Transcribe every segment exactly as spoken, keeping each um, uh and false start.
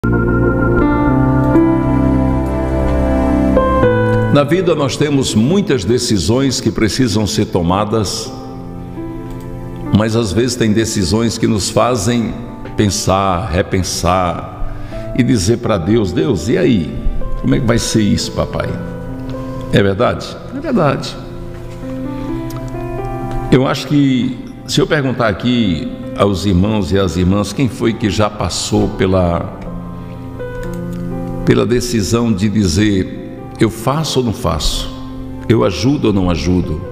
Na vida nós temos muitas decisões que precisam ser tomadas, mas às vezes tem decisões que nos fazem pensar, repensar e dizer para Deus: Deus, e aí? Como é que vai ser isso, papai? É verdade? É verdade. Eu acho que se eu perguntar aqui aos irmãos e às irmãs quem foi que já passou pela, pela decisão de dizer: eu faço ou não faço? Eu ajudo ou não ajudo?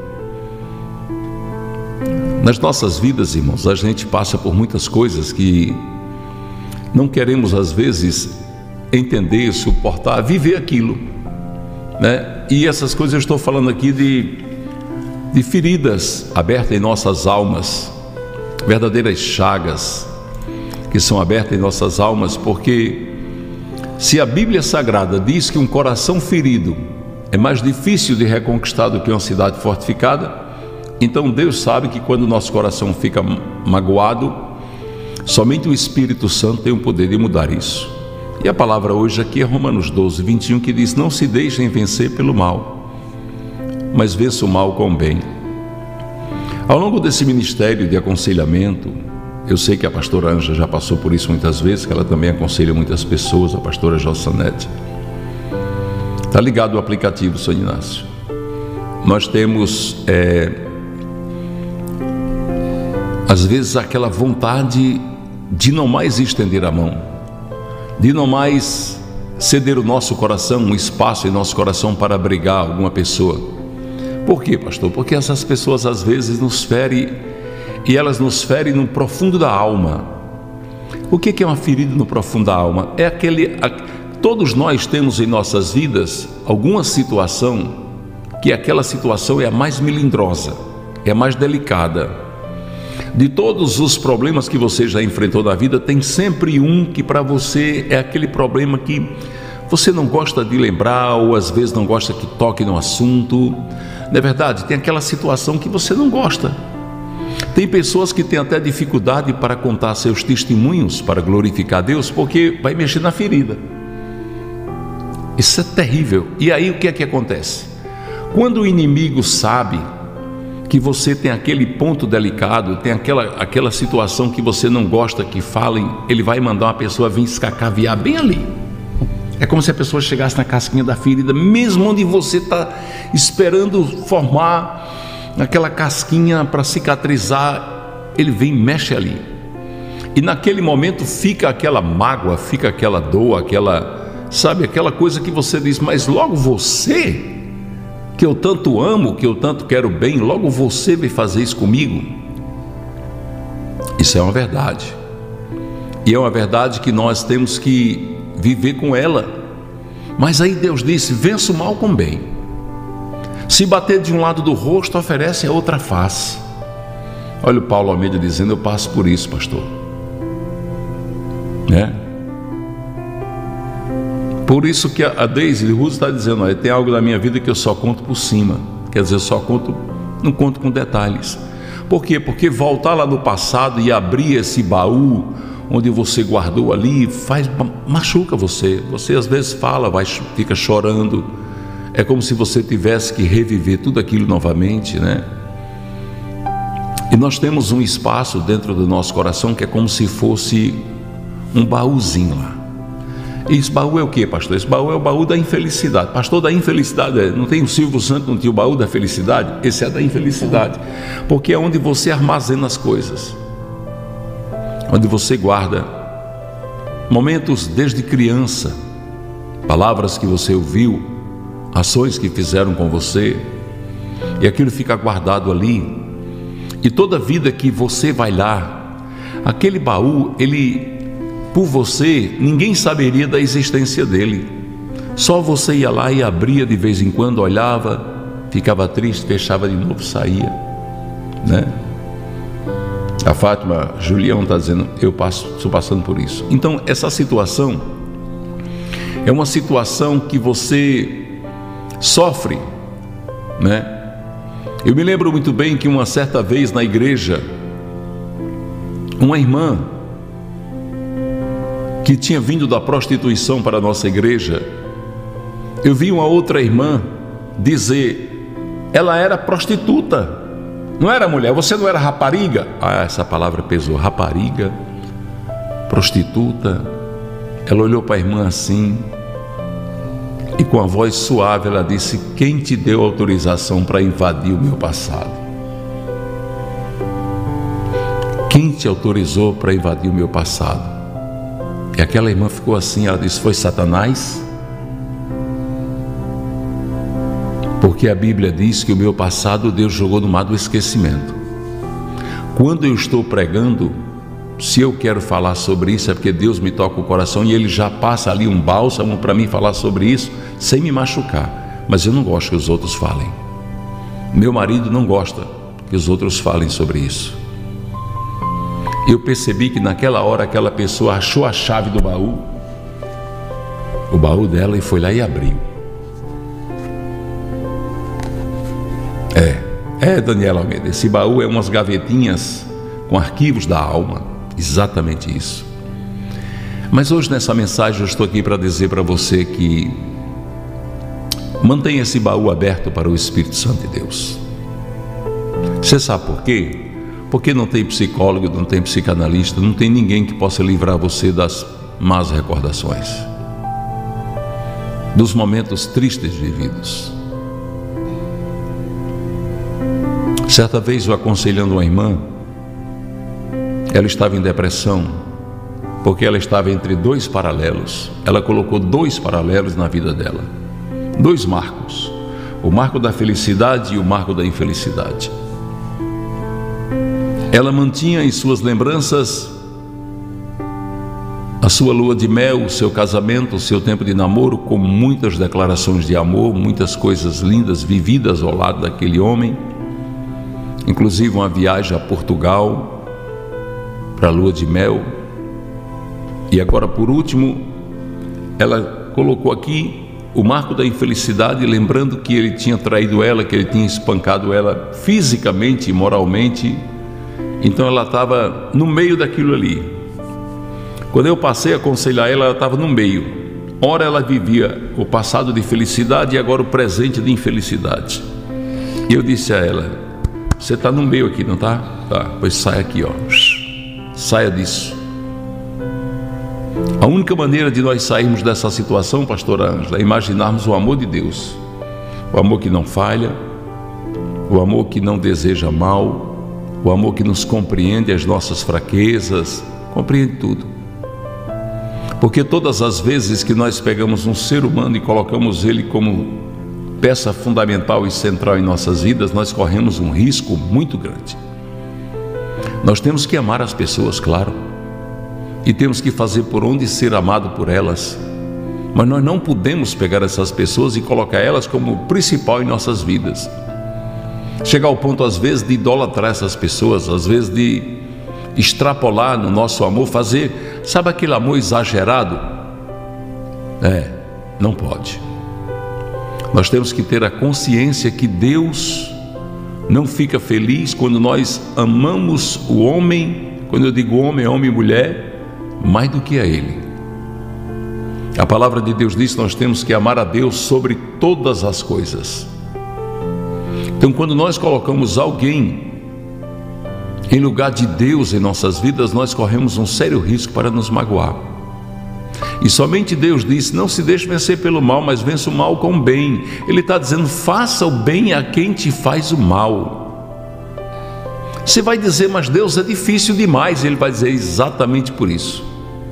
Nas nossas vidas, irmãos, a gente passa por muitas coisas que não queremos às vezes entender, suportar, viver aquilo, né? E essas coisas eu estou falando aqui de, de feridas abertas em nossas almas, verdadeiras chagas que são abertas em nossas almas, porque se a Bíblia Sagrada diz que um coração ferido é mais difícil de reconquistar do que uma cidade fortificada, então Deus sabe que quando o nosso coração fica magoado, somente o Espírito Santo tem o poder de mudar isso. E a palavra hoje aqui é Romanos doze, vinte e um, que diz: não se deixem vencer pelo mal, mas vença o mal com o bem. Ao longo desse ministério de aconselhamento, eu sei que a pastora Anja já passou por isso muitas vezes, que ela também aconselha muitas pessoas, a pastora Jossanete. Está ligado o aplicativo, São Inácio. Nós temos, é, às vezes, aquela vontade de não mais estender a mão, de não mais ceder o nosso coração, um espaço em nosso coração para abrigar alguma pessoa. Por quê, pastor? Porque essas pessoas às vezes nos ferem, e elas nos ferem no profundo da alma. O que é uma ferida no profundo da alma? É aquele... A, todos nós temos em nossas vidas alguma situação que aquela situação é a mais melindrosa, é a mais delicada. De todos os problemas que você já enfrentou na vida, tem sempre um que para você é aquele problema que você não gosta de lembrar, ou às vezes não gosta que toque no assunto. Não é verdade? Tem aquela situação que você não gosta. Tem pessoas que têm até dificuldade para contar seus testemunhos, para glorificar a Deus, porque vai mexer na ferida. Isso é terrível. E aí o que é que acontece? Quando o inimigo sabe que você tem aquele ponto delicado, tem aquela, aquela situação que você não gosta que falem, ele vai mandar uma pessoa vir escacaviar bem ali. É como se a pessoa chegasse na casquinha da ferida, mesmo onde você está esperando formar aquela casquinha para cicatrizar, ele vem e mexe ali. E naquele momento fica aquela mágoa, fica aquela dor, aquela, sabe, aquela coisa que você diz: mas logo você, que eu tanto amo, que eu tanto quero bem, logo você vai fazer isso comigo? Isso é uma verdade. E é uma verdade que nós temos que viver com ela. Mas aí Deus disse: vença o mal com o bem. Se bater de um lado do rosto, oferece a outra face. Olha o Paulo Almeida dizendo: eu passo por isso, pastor, né? Por isso que a Deise Russo está dizendo: olha, tem algo na minha vida que eu só conto por cima. Quer dizer, eu só conto, não conto com detalhes. Por quê? Porque voltar lá no passado e abrir esse baú onde você guardou ali, faz, machuca você. Você às vezes fala, vai, fica chorando. É como se você tivesse que reviver tudo aquilo novamente, né? E nós temos um espaço dentro do nosso coração que é como se fosse um baúzinho lá. E esse baú é o que, pastor? Esse baú é o baú da infelicidade. Pastor, da infelicidade, não tem o Silvio Santos, não tinha o baú da felicidade? Esse é da infelicidade, porque é onde você armazena as coisas, onde você guarda momentos desde criança, palavras que você ouviu, ações que fizeram com você, e aquilo fica guardado ali. E toda vida que você vai lá, aquele baú, ele, por você, ninguém saberia da existência dele. Só você ia lá e abria de vez em quando, olhava, ficava triste, fechava de novo, saía, né? A Fátima Julião está dizendo: eu passo, estou passando por isso. Então essa situação é uma situação que você sofre, né? Eu me lembro muito bem que uma certa vez na igreja, uma irmã que tinha vindo da prostituição para a nossa igreja, eu vi uma outra irmã dizer, ela era prostituta, não era mulher, você não era rapariga? Ah, essa palavra pesou, rapariga, prostituta. Ela olhou para a irmã assim, e com a voz suave ela disse, quem te deu autorização para invadir o meu passado? Quem te autorizou para invadir o meu passado? E aquela irmã ficou assim, ela disse, foi Satanás? Porque a Bíblia diz que o meu passado Deus jogou no mar do esquecimento. Quando eu estou pregando, se eu quero falar sobre isso, é porque Deus me toca o coração e Ele já passa ali um bálsamo para mim falar sobre isso, sem me machucar. Mas eu não gosto que os outros falem. Meu marido não gosta que os outros falem sobre isso. Eu percebi que naquela hora aquela pessoa achou a chave do baú, o baú dela, e foi lá e abriu. É, é Daniela Almeida, esse baú é umas gavetinhas com arquivos da alma, exatamente isso. Mas hoje nessa mensagem eu estou aqui para dizer para você que mantenha esse baú aberto para o Espírito Santo de Deus. Você sabe por quê? Porque não tem psicólogo, não tem psicanalista, não tem ninguém que possa livrar você das más recordações, dos momentos tristes vividos. Certa vez eu aconselhando uma irmã, ela estava em depressão, porque ela estava entre dois paralelos. Ela colocou dois paralelos na vida dela, dois marcos, o marco da felicidade e o marco da infelicidade. Ela mantinha em suas lembranças a sua lua de mel, o seu casamento, o seu tempo de namoro, com muitas declarações de amor, muitas coisas lindas vividas ao lado daquele homem, inclusive uma viagem a Portugal para a lua de mel. E agora, por último, ela colocou aqui o marco da infelicidade, lembrando que ele tinha traído ela, que ele tinha espancado ela fisicamente e moralmente. Então ela estava no meio daquilo ali. Quando eu passei a aconselhar ela, ela estava no meio. Ora ela vivia o passado de felicidade e agora o presente de infelicidade. E eu disse a ela, você está no meio aqui, não está? Tá, pois sai aqui, ó. Saia disso. A única maneira de nós sairmos dessa situação, pastora Ângela, é imaginarmos o amor de Deus. O amor que não falha, o amor que não deseja mal, o amor que nos compreende as nossas fraquezas, compreende tudo. Porque todas as vezes que nós pegamos um ser humano e colocamos ele como peça fundamental e central em nossas vidas, nós corremos um risco muito grande. Nós temos que amar as pessoas, claro, e temos que fazer por onde ser amado por elas, mas nós não podemos pegar essas pessoas e colocar elas como principal em nossas vidas. Chegar ao ponto, às vezes, de idolatrar essas pessoas, às vezes de extrapolar no nosso amor, fazer, sabe aquele amor exagerado? É, não pode. Nós temos que ter a consciência que Deus não fica feliz quando nós amamos o homem, quando eu digo homem, é homem e mulher, mais do que a Ele. A palavra de Deus diz que nós temos que amar a Deus sobre todas as coisas. Então, quando nós colocamos alguém em lugar de Deus em nossas vidas, nós corremos um sério risco para nos magoar. E somente Deus disse, não se deixe vencer pelo mal, mas vença o mal com o bem. Ele está dizendo, faça o bem a quem te faz o mal. Você vai dizer, mas Deus, é difícil demais. Ele vai dizer, exatamente por isso.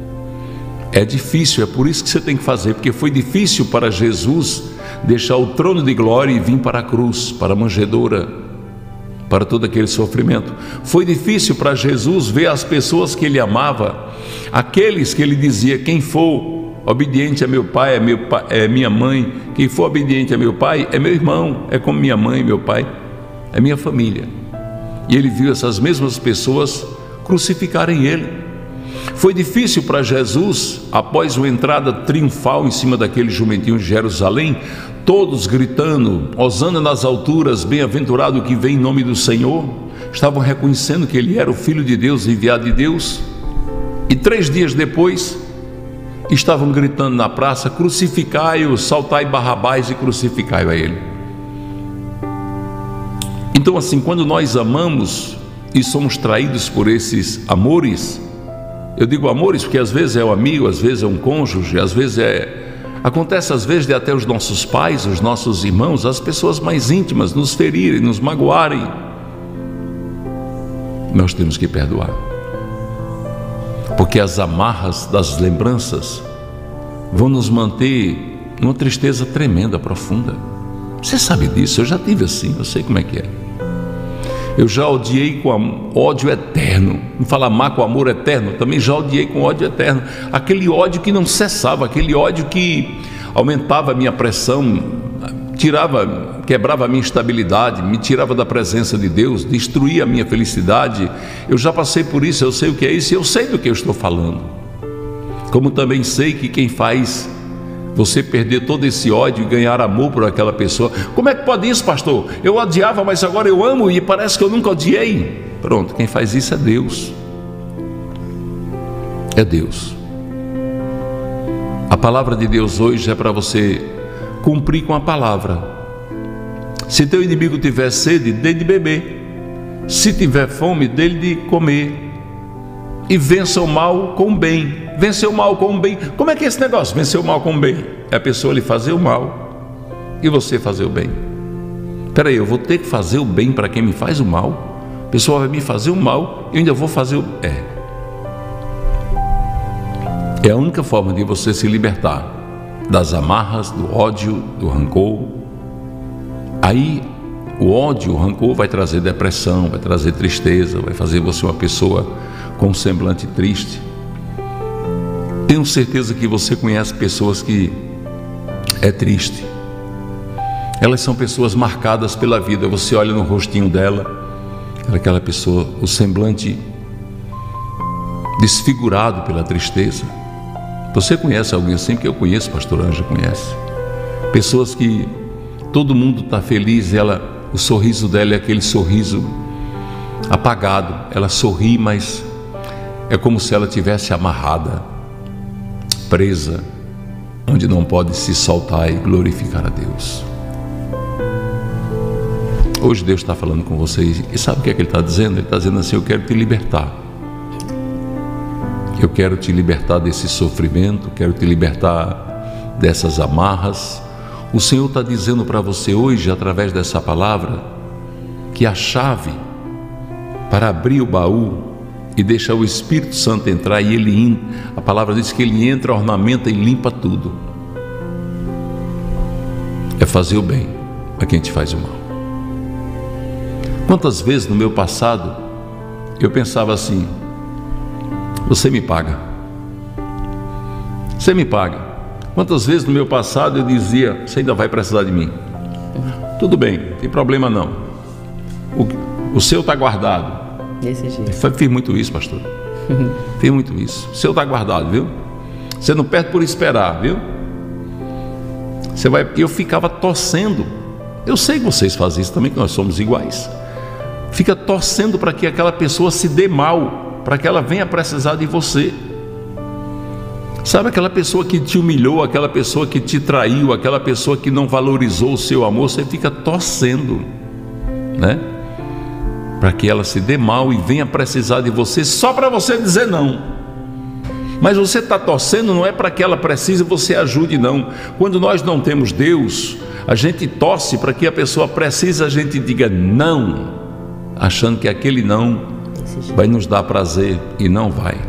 É difícil, é por isso que você tem que fazer, porque foi difícil para Jesus deixar o trono de glória e vir para a cruz, para a manjedoura, para todo aquele sofrimento. Foi difícil para Jesus ver as pessoas que ele amava, aqueles que ele dizia, quem for obediente a meu pai é, meu pai, é minha mãe, quem for obediente a meu pai é meu irmão, é como minha mãe, meu pai, é minha família. E ele viu essas mesmas pessoas crucificarem ele. Foi difícil para Jesus, após uma entrada triunfal em cima daquele jumentinho de Jerusalém, todos gritando, hosana nas alturas, bem-aventurado que vem em nome do Senhor, estavam reconhecendo que ele era o Filho de Deus, enviado de Deus. E três dias depois, estavam gritando na praça: crucificai-o, saltai Barrabás e crucificai-o a ele. Então, assim, quando nós amamos e somos traídos por esses amores, eu digo amores porque às vezes é um amigo, às vezes é um cônjuge, às vezes é... Acontece às vezes de até os nossos pais, os nossos irmãos, as pessoas mais íntimas nos ferirem, nos magoarem. Nós temos que perdoar, porque as amarras das lembranças vão nos manter numa tristeza tremenda, profunda. Você sabe disso, eu já tive assim, eu sei como é que é. Eu já odiei com ódio eterno. Não fala amar com amor eterno, também já odiei com ódio eterno. Aquele ódio que não cessava, aquele ódio que aumentava a minha pressão, tirava, quebrava a minha estabilidade, me tirava da presença de Deus, destruía a minha felicidade. Eu já passei por isso, eu sei o que é isso e eu sei do que eu estou falando. Como também sei que quem faz você perder todo esse ódio e ganhar amor por aquela pessoa. Como é que pode isso, pastor? Eu odiava, mas agora eu amo e parece que eu nunca odiei. Pronto, quem faz isso é Deus. É Deus. A palavra de Deus hoje é para você cumprir com a palavra. Se teu inimigo tiver sede, dê de beber. Se tiver fome, dê-lhe de comer. E vença o mal com o bem. Vencer o mal com o bem. Como é que é esse negócio? Vencer o mal com o bem. É a pessoa lhe fazer o mal e você fazer o bem. Espera aí, eu vou ter que fazer o bem para quem me faz o mal? A pessoa vai me fazer o mal e eu ainda vou fazer o... É. É a única forma de você se libertar das amarras, do ódio, do rancor. Aí o ódio, o rancor vai trazer depressão, vai trazer tristeza, vai fazer você uma pessoa com um semblante triste. Tenho certeza que você conhece pessoas que é triste. Elas são pessoas marcadas pela vida. Você olha no rostinho dela, aquela pessoa, o semblante desfigurado pela tristeza. Você conhece alguém assim? Que eu conheço, pastor Ângela conhece. Pessoas que todo mundo está feliz, ela, o sorriso dela é aquele sorriso apagado. Ela sorri, mas é como se ela tivesse amarrada, presa, onde não pode se soltar e glorificar a Deus. Hoje Deus está falando com vocês e sabe o que é que Ele está dizendo? Ele está dizendo assim: eu quero te libertar. Eu quero te libertar desse sofrimento, quero te libertar dessas amarras. O Senhor está dizendo para você hoje, através dessa palavra, que a chave para abrir o baú e deixar o Espírito Santo entrar, e ele, a palavra diz que ele entra, ornamenta e limpa tudo, é fazer o bem a quem te faz o mal. Quantas vezes no meu passado eu pensava assim: você me paga, você me paga. Quantas vezes no meu passado eu dizia: você ainda vai precisar de mim, tudo bem, não tem problema não, o, o seu está guardado. Desse jeito. Fiz muito isso, pastor. Fiz muito isso. O seu está guardado, viu? Você não perde por esperar, viu? Você vai... Eu ficava torcendo. Eu sei que vocês fazem isso também, que nós somos iguais. Fica torcendo para que aquela pessoa se dê mal, para que ela venha precisar de você. Sabe aquela pessoa que te humilhou, aquela pessoa que te traiu, aquela pessoa que não valorizou o seu amor? Você fica torcendo, né? Para que ela se dê mal e venha precisar de você, só para você dizer não. Mas você está torcendo não é para que ela precise e você ajude, não. Quando nós não temos Deus, a gente torce para que a pessoa precise, a gente diga não, achando que aquele não vai nos dar prazer, e não vai.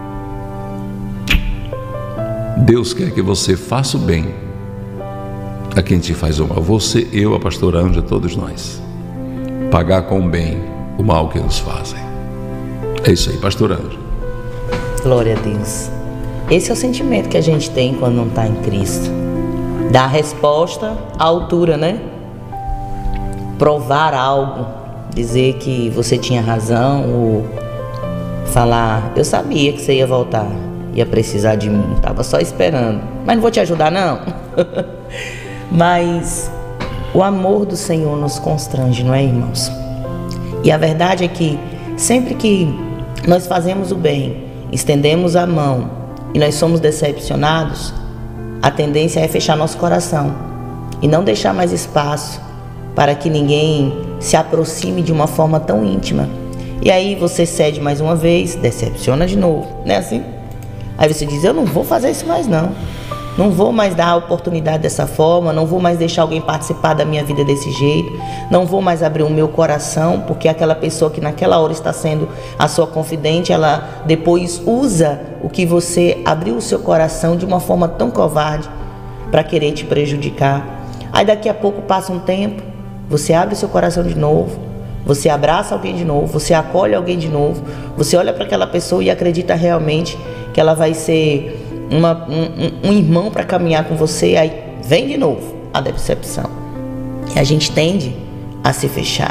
Deus quer que você faça o bem a quem te faz o mal. Você, eu, a pastora Ângela, todos nós. Pagar com o bem o mal que nos fazem. É isso aí, pastor Ângela. Glória a Deus. Esse é o sentimento que a gente tem quando não está em Cristo. Dar a resposta à altura, né? Provar algo, dizer que você tinha razão, ou falar: eu sabia que você ia voltar, ia precisar de mim, estava só esperando, mas não vou te ajudar não. Mas o amor do Senhor nos constrange, não é, irmãos? E a verdade é que sempre que nós fazemos o bem, estendemos a mão, e nós somos decepcionados, a tendência é fechar nosso coração e não deixar mais espaço para que ninguém se aproxime de uma forma tão íntima. E aí você cede mais uma vez, decepciona de novo, não é assim? Aí você diz, eu não vou fazer isso mais não. Não vou mais dar a oportunidade dessa forma, não vou mais deixar alguém participar da minha vida desse jeito, não vou mais abrir o meu coração, porque aquela pessoa que naquela hora está sendo a sua confidente, ela depois usa o que você abriu o seu coração de uma forma tão covarde para querer te prejudicar. Aí daqui a pouco passa um tempo, você abre o seu coração de novo, você abraça alguém de novo, você acolhe alguém de novo, você olha para aquela pessoa e acredita realmente que ela vai ser uma, um, um irmão para caminhar com você, aí vem de novo a decepção. E a gente tende a se fechar.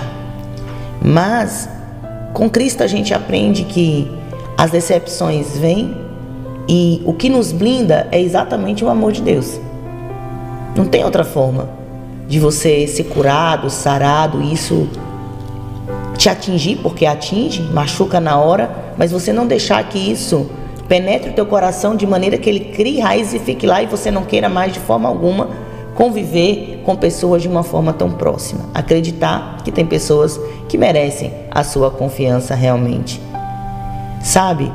Mas com Cristo a gente aprende que as decepções vêm e o que nos blinda é exatamente o amor de Deus. Não tem outra forma de você ser curado, sarado, isso te atingir, porque atinge, machuca na hora, mas você não deixar que isso penetre o teu coração de maneira que ele crie raiz e fique lá e você não queira mais de forma alguma conviver com pessoas de uma forma tão próxima. Acreditar que tem pessoas que merecem a sua confiança realmente. Sabe?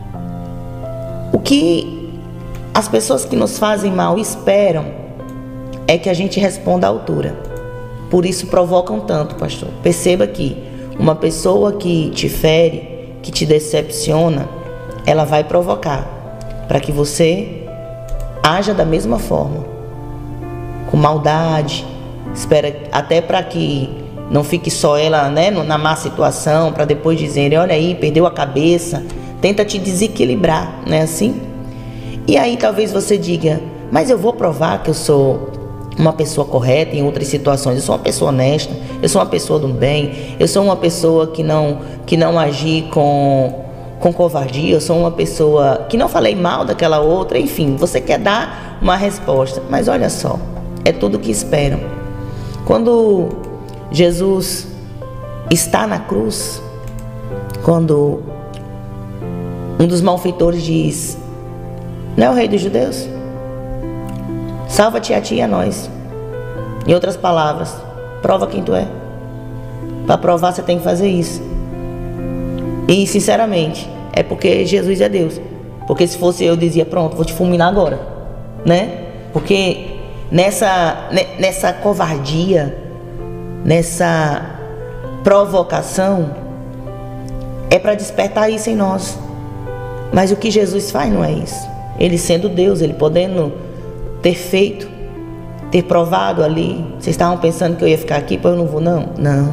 O que as pessoas que nos fazem mal esperam é que a gente responda à altura. Por isso provocam tanto, pastor. Perceba que uma pessoa que te fere, que te decepciona, ela vai provocar para que você haja da mesma forma, com maldade, espera até para que não fique só ela, né, na má situação, para depois dizerem, olha aí, perdeu a cabeça, tenta te desequilibrar, não é assim? E aí talvez você diga, mas eu vou provar que eu sou uma pessoa correta em outras situações, eu sou uma pessoa honesta, eu sou uma pessoa do bem, eu sou uma pessoa que não, que não agi com... com covardia, eu sou uma pessoa que não falei mal daquela outra, enfim, você quer dar uma resposta, mas olha só, é tudo o que esperam. Quando Jesus está na cruz, quando um dos malfeitores diz, não é o rei dos judeus? Salva-te a ti e a nós. Em outras palavras, prova quem tu é. Para provar você tem que fazer isso. E sinceramente, é porque Jesus é Deus. Porque se fosse eu, dizia, pronto, vou te fulminar agora, né? Porque nessa, nessa covardia, nessa provocação, é para despertar isso em nós. Mas o que Jesus faz não é isso. Ele sendo Deus, ele podendo ter feito, ter provado ali. Vocês estavam pensando que eu ia ficar aqui, pois eu não vou, não? Não.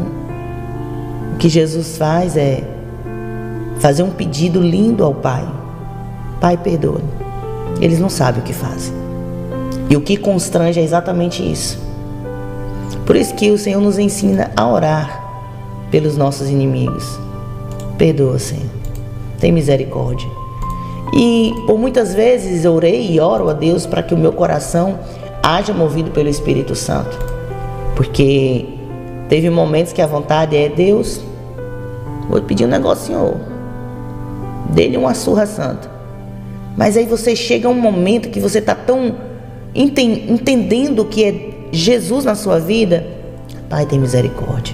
O que Jesus faz é fazer um pedido lindo ao Pai. Pai, perdoa. Eles não sabem o que fazem. E o que constrange é exatamente isso. Por isso que o Senhor nos ensina a orar pelos nossos inimigos. Perdoa, Senhor. Tem misericórdia. E por muitas vezes eu orei e oro a Deus para que o meu coração haja movido pelo Espírito Santo. Porque teve momentos que a vontade é, Deus, vou pedir um negócio, Senhor. Dê-lhe uma surra santa. Mas aí você chega a um momento que você está tão entendendo que é Jesus na sua vida. Pai, tem misericórdia.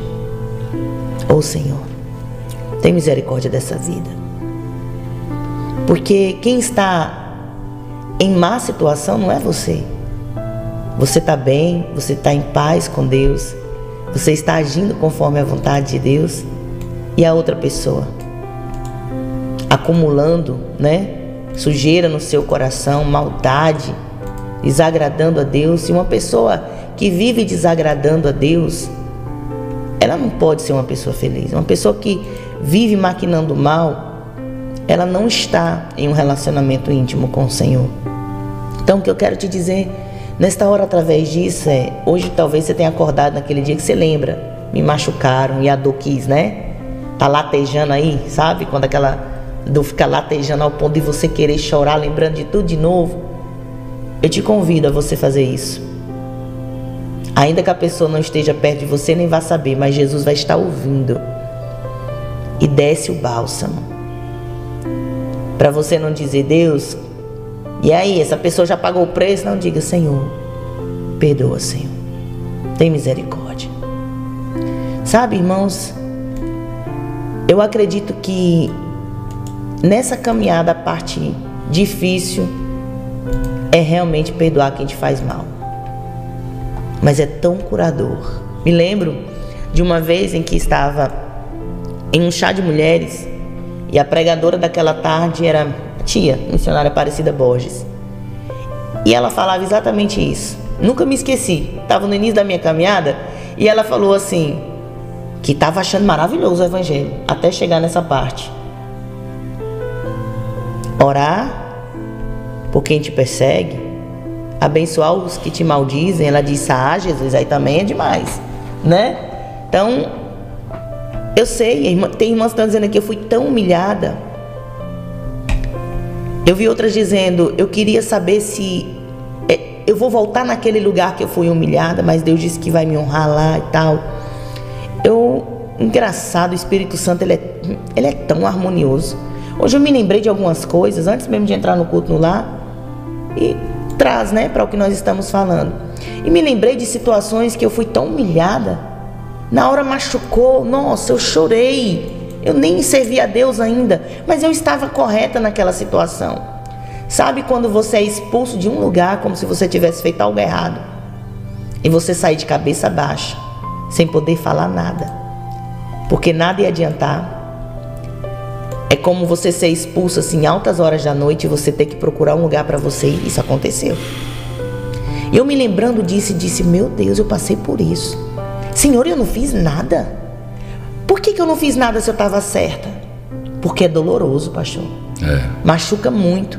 Ô Senhor, tem misericórdia dessa vida. Porque quem está em má situação não é você. Você está bem, você está em paz com Deus, você está agindo conforme a vontade de Deus. E a outra pessoa acumulando, né, sujeira no seu coração, maldade, desagradando a Deus. E uma pessoa que vive desagradando a Deus, ela não pode ser uma pessoa feliz. Uma pessoa que vive maquinando mal, ela não está em um relacionamento íntimo com o Senhor. Então o que eu quero te dizer nesta hora através disso é, hoje talvez você tenha acordado naquele dia que você lembra, me machucaram e a dor quis, né? Tá latejando aí, sabe? Quando aquela dor fica latejando ao ponto de você querer chorar, lembrando de tudo de novo. Eu te convido a você fazer isso. Ainda que a pessoa não esteja perto de você, nem vá saber, mas Jesus vai estar ouvindo. E desce o bálsamo. Para você não dizer, Deus, E aí, essa pessoa já pagou o preço, não diga: Senhor, perdoa, Senhor, tem misericórdia. Sabe, irmãos, eu acredito que nessa caminhada a parte difícil é realmente perdoar quem te faz mal. Mas é tão curador. Me lembro de uma vez em que estava em um chá de mulheres e a pregadora daquela tarde era a tia, missionária Aparecida Borges. E ela falava exatamente isso. Nunca me esqueci. Estava no início da minha caminhada e ela falou assim, que estava achando maravilhoso o evangelho, até chegar nessa parte. Orar por quem te persegue, abençoar os que te maldizem. Ela disse: ah, Jesus, aí também é demais, né? Então, eu sei, tem irmãs que estão dizendo aqui: eu fui tão humilhada. Eu vi outras dizendo: eu queria saber se é, eu vou voltar naquele lugar que eu fui humilhada, mas Deus disse que vai me honrar lá e tal. Eu, engraçado, o Espírito Santo, ele é, ele é tão harmonioso. Hoje eu me lembrei de algumas coisas, antes mesmo de entrar no culto no lar, e traz, né, para o que nós estamos falando. E me lembrei de situações que eu fui tão humilhada, na hora machucou, nossa, eu chorei, eu nem servi a Deus ainda, mas eu estava correta naquela situação. Sabe quando você é expulso de um lugar como se você tivesse feito algo errado, e você sair de cabeça baixa, sem poder falar nada, porque nada ia adiantar? É como você ser expulso assim altas horas da noite e você ter que procurar um lugar para você ir. Isso aconteceu. Eu me lembrando disso e disse: meu Deus, eu passei por isso. Senhor, eu não fiz nada. Por que que eu não fiz nada se eu estava certa? Porque é doloroso, pastor. É. Machuca muito.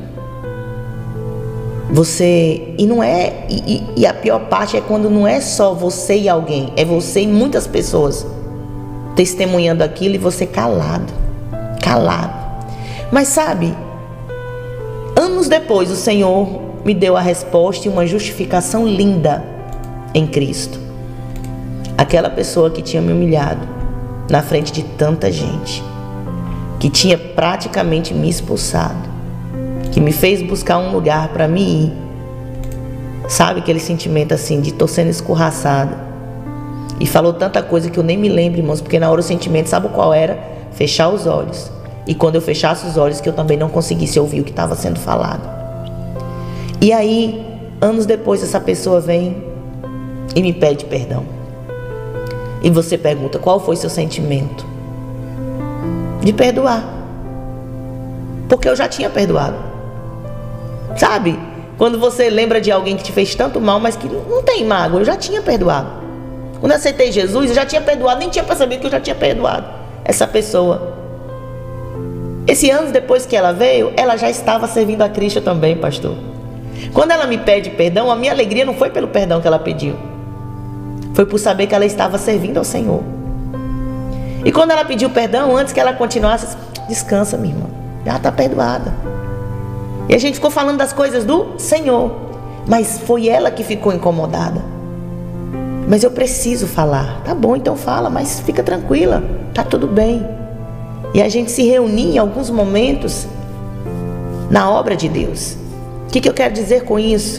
Você... E não é... E, e a pior parte é quando não é só você e alguém. É você e muitas pessoas testemunhando aquilo e você calado. Calado. Mas sabe, anos depois o Senhor me deu a resposta e uma justificação linda em Cristo. Aquela pessoa que tinha me humilhado na frente de tanta gente, que tinha praticamente me expulsado, que me fez buscar um lugar para me ir. Sabe aquele sentimento assim de tô sendo escorraçada, e falou tanta coisa que eu nem me lembro, irmãos, porque na hora o sentimento, sabe qual era? Fechar os olhos. E quando eu fechasse os olhos, que eu também não conseguisse ouvir o que estava sendo falado. E aí, anos depois, essa pessoa vem e me pede perdão. E você pergunta: qual foi seu sentimento? De perdoar. Porque eu já tinha perdoado. Sabe? Quando você lembra de alguém que te fez tanto mal, mas que não tem mágoa, eu já tinha perdoado. Quando eu aceitei Jesus, eu já tinha perdoado, nem tinha percebido que eu já tinha perdoado essa pessoa. Esse anos depois que ela veio, ela já estava servindo a Cristo também, pastor. Quando ela me pede perdão, a minha alegria não foi pelo perdão que ela pediu, foi por saber que ela estava servindo ao Senhor. E quando ela pediu perdão, antes que ela continuasse: descansa, minha irmã, já está perdoada. E a gente ficou falando das coisas do Senhor, mas foi ela que ficou incomodada. Mas eu preciso falar. Tá bom, então fala, mas fica tranquila, tá tudo bem. E a gente se reunia em alguns momentos na obra de Deus. O que que eu quero dizer com isso?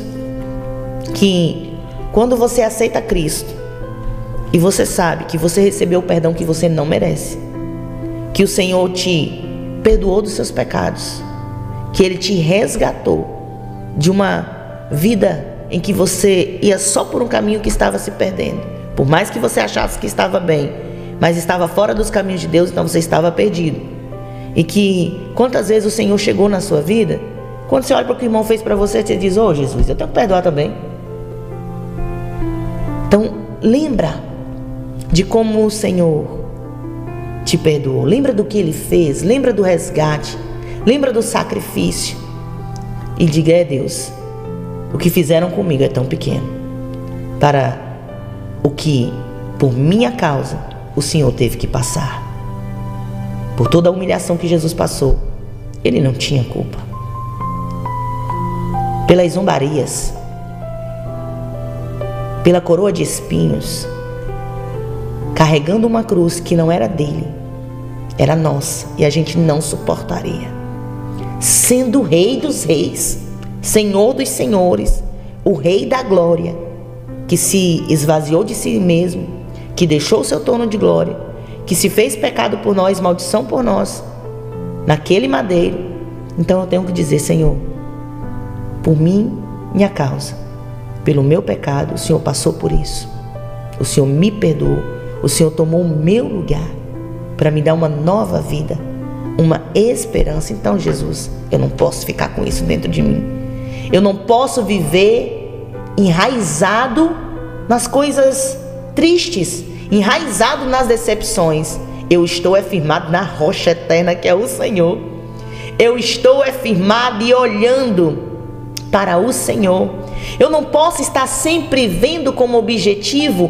Que quando você aceita Cristo e você sabe que você recebeu o perdão que você não merece, que o Senhor te perdoou dos seus pecados, que Ele te resgatou de uma vida em que você ia só por um caminho que estava se perdendo, por mais que você achasse que estava bem, mas estava fora dos caminhos de Deus, então você estava perdido. E que quantas vezes o Senhor chegou na sua vida, quando você olha para o que o irmão fez para você, você diz: oh Jesus, eu tenho que perdoar também. Então lembra de como o Senhor te perdoou, lembra do que Ele fez, lembra do resgate, lembra do sacrifício, e diga: é Deus, o que fizeram comigo é tão pequeno para o que por minha causa o Senhor teve que passar. Por toda a humilhação que Jesus passou, Ele não tinha culpa. Pelas zombarias, pela coroa de espinhos, carregando uma cruz que não era dele, era nossa, e a gente não suportaria. Sendo o Rei dos Reis, Senhor dos senhores, o Rei da glória, que se esvaziou de si mesmo, que deixou o seu trono de glória, que se fez pecado por nós, maldição por nós, naquele madeiro. Então eu tenho que dizer: Senhor, por mim, minha causa, pelo meu pecado, o Senhor passou por isso. O Senhor me perdoou, o Senhor tomou o meu lugar para me dar uma nova vida, uma esperança. Então, Jesus, eu não posso ficar com isso dentro de mim. Eu não posso viver enraizado nas coisas tristes, enraizado nas decepções. Eu estou é firmado na rocha eterna que é o Senhor. Eu estou é firmado e olhando para o Senhor. Eu não posso estar sempre vendo como objetivo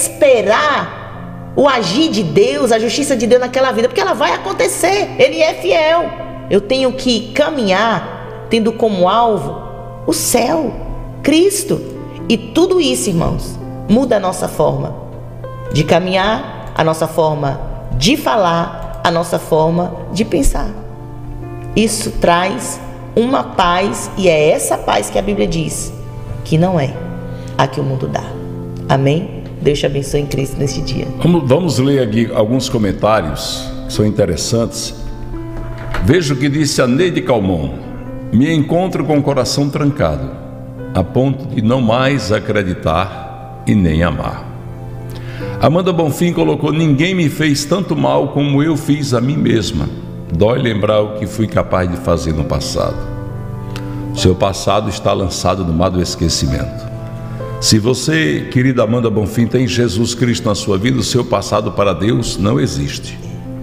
esperar o agir de Deus, a justiça de Deus naquela vida, porque ela vai acontecer. Ele é fiel. Eu tenho que caminhar tendo como alvo o céu, Cristo. E tudo isso, irmãos, muda a nossa forma de caminhar, a nossa forma de falar, a nossa forma de pensar. Isso traz uma paz, e é essa paz que a Bíblia diz que não é a que o mundo dá. Amém? Deus te abençoe em Cristo neste dia. Vamos, vamos ler aqui alguns comentários que são interessantes. Veja o que disse a Neide Calmon: me encontro com o coração trancado, a ponto de não mais acreditar e nem amar. Amanda Bonfim colocou: ninguém me fez tanto mal como eu fiz a mim mesma. Dói lembrar o que fui capaz de fazer no passado. Seu passado está lançado no mar do esquecimento. Se você, querida Amanda Bonfim, tem Jesus Cristo na sua vida, o seu passado para Deus não existe.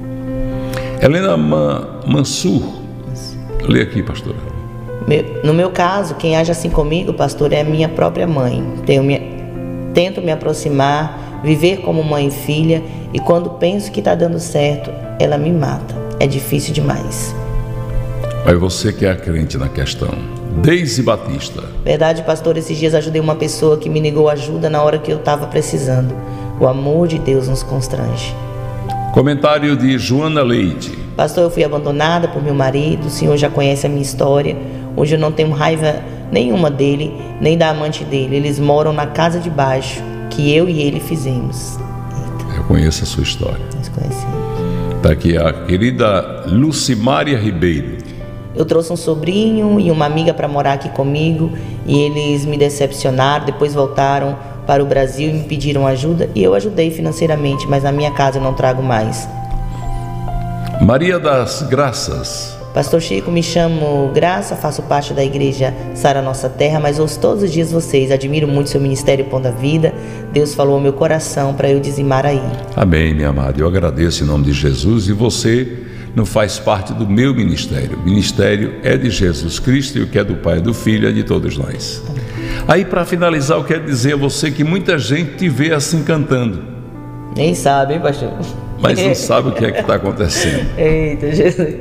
Helena Mansur, lê aqui, pastora. No meu caso, quem age assim comigo, pastor, é a minha própria mãe. Tenho me, tento me aproximar, viver como mãe e filha, e quando penso que está dando certo, ela me mata. É difícil demais. Mas você que é crente na questão. Deise Batista. Verdade, pastor, esses dias ajudei uma pessoa que me negou ajuda na hora que eu estava precisando. O amor de Deus nos constrange. Comentário de Joana Leite. Pastor, eu fui abandonada por meu marido, o senhor já conhece a minha história. Hoje eu não tenho raiva nenhuma dele, nem da amante dele. Eles moram na casa de baixo, que eu e ele fizemos. Eita. Eu conheço a sua história. Nós conhecemos. Está aqui a querida Lucimária Ribeiro. Eu trouxe um sobrinho e uma amiga para morar aqui comigo, e eles me decepcionaram, depois voltaram para o Brasil e me pediram ajuda, e eu ajudei financeiramente, mas na minha casa eu não trago mais. Maria das Graças. Pastor Chico, me chamo Graça, faço parte da igreja Sara Nossa Terra, mas ouço todos os dias vocês, admiro muito seu ministério Pão da Vida. Deus falou ao meu coração para eu dizimar aí. Amém, minha amada, eu agradeço em nome de Jesus, e você não faz parte do meu ministério. O ministério é de Jesus Cristo, e o que é do Pai e do Filho é de todos nós. Amém. Aí, para finalizar, eu quero dizer a você que muita gente te vê assim cantando. Nem sabe, hein, pastor? Mas não sabe o que é que está acontecendo. Eita, Jesus.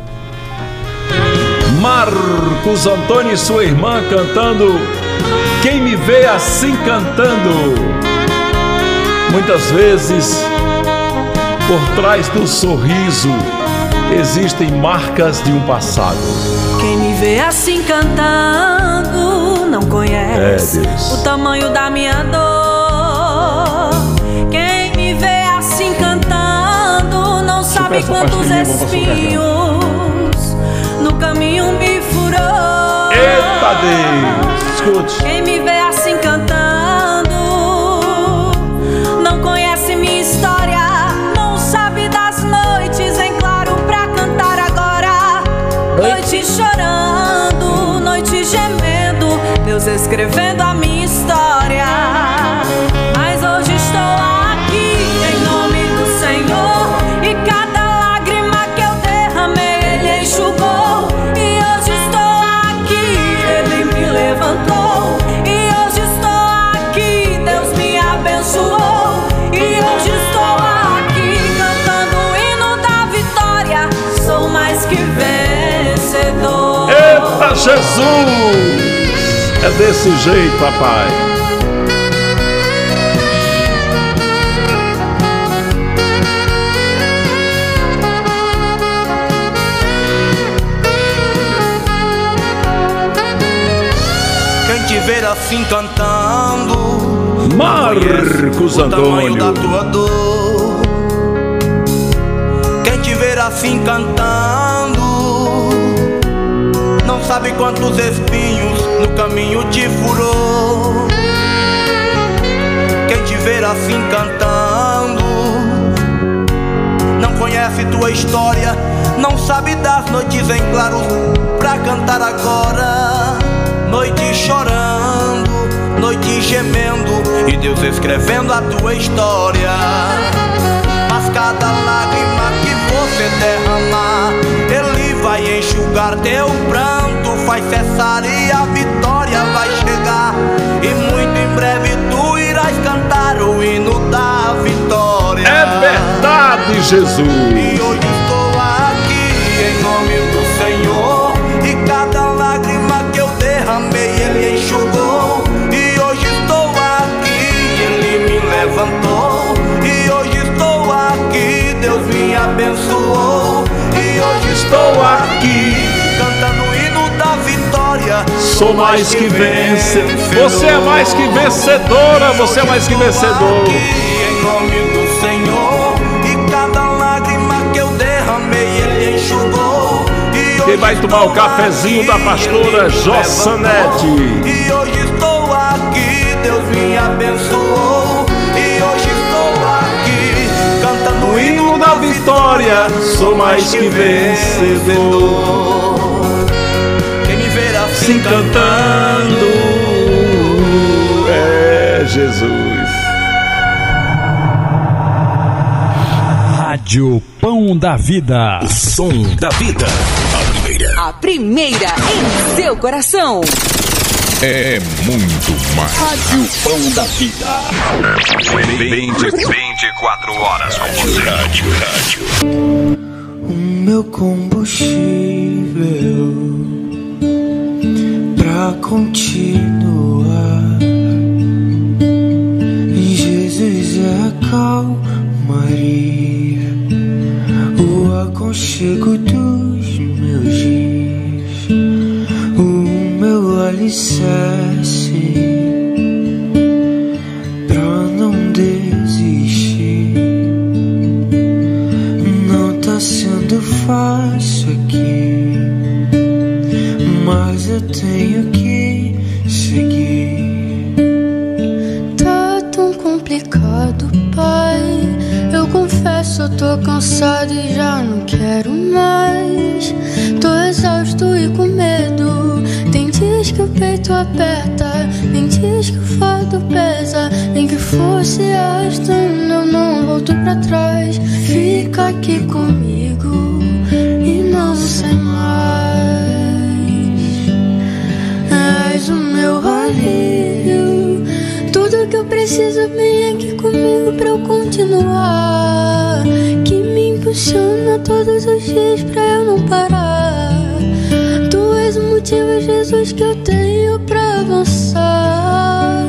Marcos Antônio e sua irmã cantando Quem Me Vê Assim Cantando. Muitas vezes, por trás do sorriso, existem marcas de um passado. Quem me vê assim cantando não conhece é, o tamanho da minha dor. Quem me vê assim cantando não sabe quantos espinhos no caminho me furou. Eita Deus, escute. Quem me vê assim cantando não conhece minha história, não sabe das noites em claro pra cantar agora. Noite chorando, noite gemendo, Deus escrevendo a minha história. Mas hoje estou aqui em nome do Senhor, e cada lágrima que eu derramei Ele enxugou. E hoje estou aqui, Ele me levantou. E hoje estou aqui, Deus me abençoou. E hoje estou aqui cantando o hino da vitória. Sou mais que vencedor. Eita Jesus! É desse jeito, papai. te ver assim cantando, Marcos o tamanho Antônio. da tua dor. Quem te ver assim cantando não sabe quantos espinhos no caminho te furou. Quem te ver assim cantando não conhece tua história, não sabe das noites em claro pra cantar agora. Noite chorando, noite gemendo, e Deus escrevendo a tua história. Mas cada lágrima que você derramar, Ele vai enxugar teu pranto, vai cessar e a vitória vai chegar. E muito em breve tu irás cantar o hino da vitória. É verdade, Jesus. E hoje estou aqui em nome do Senhor, e cada lágrima que eu derramei Ele enxugou. E hoje estou aqui, Ele me levantou. E hoje estou aqui, Deus me abençoou. E hoje estou aqui cantando o hino da vitória. Sou mais que vencedor. Você é mais que vencedora. Você é mais que vencedor. Em nome do Senhor, e cada lágrima que eu derramei Ele enxugou. E quem vai tomar o cafezinho da pastora Jossanete? E hoje estou aqui, Deus me abençoou. E hoje estou aqui cantando o hino da vitória. Sou mais que vencedor. Quem me ver assim Sim, cantando, é Jesus. Rádio Pão da Vida. O som da vida. A primeira. A primeira em seu coração. É muito mais. Rádio Pão da Vida. vinte, vinte e quatro horas com você. Rádio, rádio. O meu combustível pra continuar. Jesus é a calmaria, o aconchego dos meus dias, o meu alicerce pra não desistir. Não tá sendo fácil aqui, mas eu tenho que seguir. Tá tão complicado, Pai. Eu confesso, eu tô cansado e já não quero mais. Tô exausto e com medo. Tem dias que o peito aperta, tem dias que o fardo pesa. Nem que fosse arrastando, eu não volto pra trás. Fica aqui comigo e não sai mais. És o meu alívio, tudo que eu preciso vem aqui comigo pra eu continuar. Que me impulsiona todos os dias pra eu não parar. Tu és o motivo, Jesus, que eu tenho pra avançar.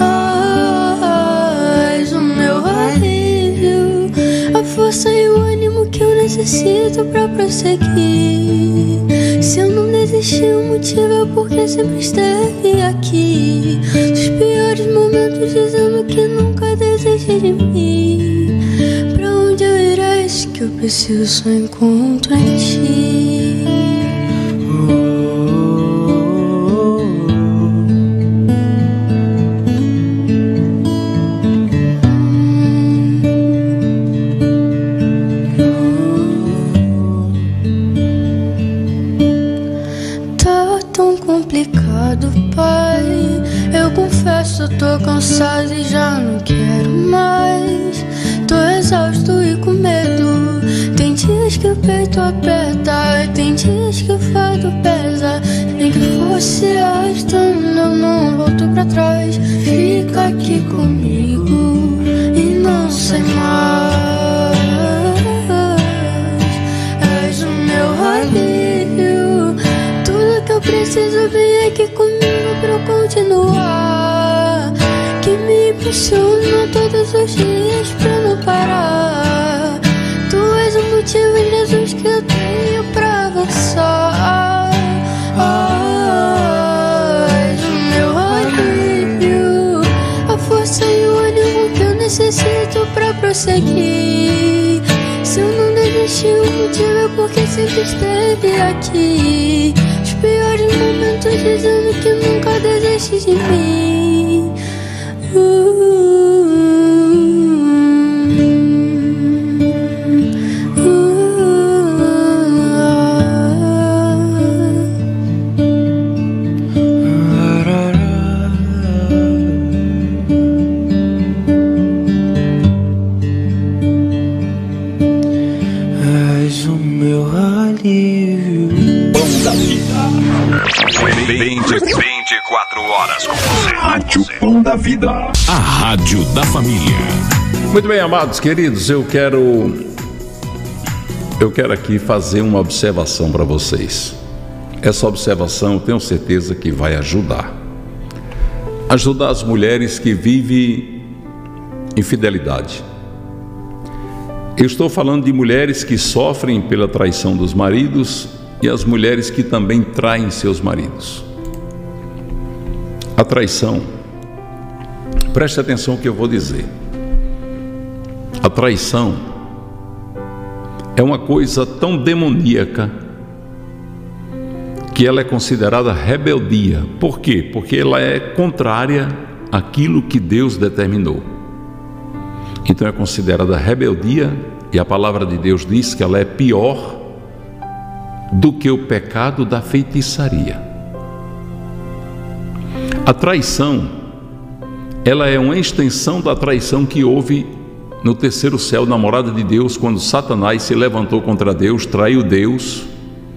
Ah, és o meu alívio, a força e o ânimo que eu necessito pra prosseguir. Se eu não desistir, o motivo é porque sempre esteve aqui. Dos piores momentos, dizendo que nunca desiste de mim. Pra onde eu irei, se que eu preciso só encontro em ti. Pai, eu confesso, eu tô cansado e já não quero mais. Tô exausto e com medo. Tem dias que o peito aperta, tem dias que o fardo pesa. Nem que fosse arrastando, eu não volto pra trás. Fica aqui comigo e não sai mais. És o meu alívio, tudo que eu preciso vem aqui comigo pra eu continuar. Que me impulsiona todos os dias pra não parar. Tu és o motivo, Jesus, que eu tenho pra avançar. Ah, és o meu prosseguir. Se eu não desisti, o motivo é porque sempre esteve aqui. Os piores momentos dizendo que nunca desiste de mim. uh, vinte e quatro horas com você. Rádio Pão da Vida, a rádio da família. Muito bem, amados queridos, eu quero eu quero aqui fazer uma observação para vocês. Essa observação eu tenho certeza que vai ajudar. Ajudar as mulheres que vivem infidelidade. Eu estou falando de mulheres que sofrem pela traição dos maridos e as mulheres que também traem seus maridos. A traição, preste atenção no que eu vou dizer. A traição é uma coisa tão demoníaca que ela é considerada rebeldia. Por quê? Porque ela é contrária àquilo que Deus determinou. Então é considerada rebeldia, e a palavra de Deus diz que ela é pior do que o pecado da feitiçaria. A traição, ela é uma extensão da traição que houve no terceiro céu, na morada de Deus, quando Satanás se levantou contra Deus, traiu Deus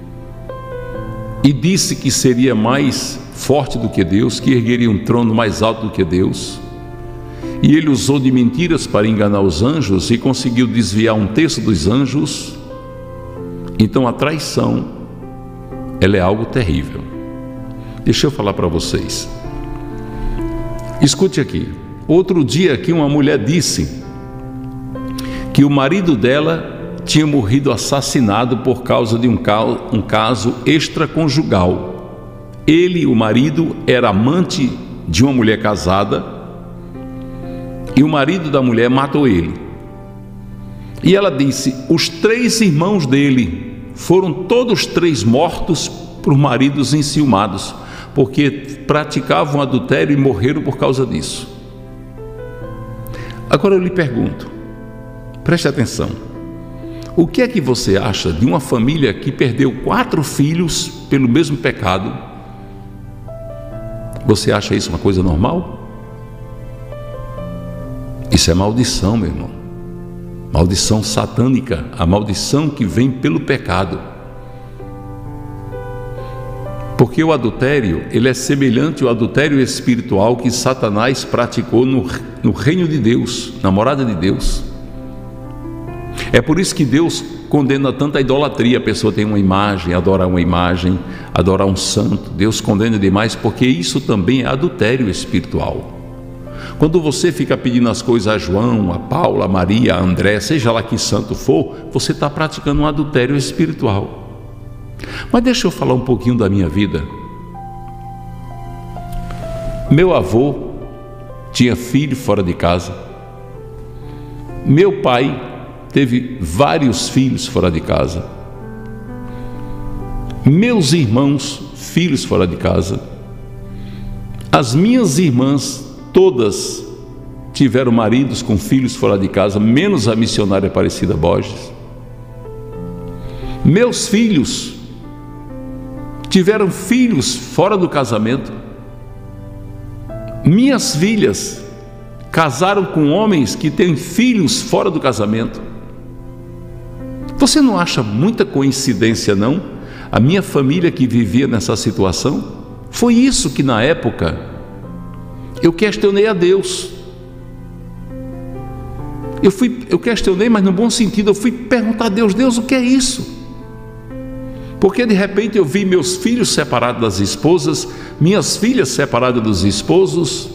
e disse que seria mais forte do que Deus, que ergueria um trono mais alto do que Deus. E ele usou de mentiras para enganar os anjos e conseguiu desviar um terço dos anjos. Então a traição, ela é algo terrível. Deixa eu falar para vocês. Escute aqui. Outro dia aqui uma mulher disse que o marido dela tinha morrido assassinado por causa de um caso extraconjugal. Ele, o marido, era amante de uma mulher casada e o marido da mulher matou ele. E ela disse: os três irmãos dele foram todos três mortos por maridos enciumados, porque praticavam adultério e morreram por causa disso. Agora eu lhe pergunto, preste atenção, o que é que você acha de uma família que perdeu quatro filhos pelo mesmo pecado? Você acha isso uma coisa normal? Isso é maldição, meu irmão. Maldição satânica, a maldição que vem pelo pecado. Porque o adultério, ele é semelhante ao adultério espiritual que Satanás praticou no, no reino de Deus, na morada de Deus. É por isso que Deus condena tanto a idolatria. A pessoa tem uma imagem, adorar uma imagem, adorar um santo. Deus condena demais, porque isso também é adultério espiritual. Quando você fica pedindo as coisas a João, a Paula, a Maria, a André, seja lá que santo for, você está praticando um adultério espiritual. Mas deixa eu falar um pouquinho da minha vida. Meu avô tinha filho fora de casa. Meu pai teve vários filhos fora de casa. Meus irmãos, filhos fora de casa. As minhas irmãs, todas tiveram maridos com filhos fora de casa, menos a missionária Aparecida Borges. Meus filhos tiveram filhos fora do casamento. Minhas filhas casaram com homens que têm filhos fora do casamento. Você não acha muita coincidência, não? A minha família que vivia nessa situação, foi isso que na época eu questionei a Deus. Eu, fui, eu questionei, mas no bom sentido, eu fui perguntar a Deus: Deus, o que é isso? Porque de repente eu vi meus filhos separados das esposas, minhas filhas separadas dos esposos.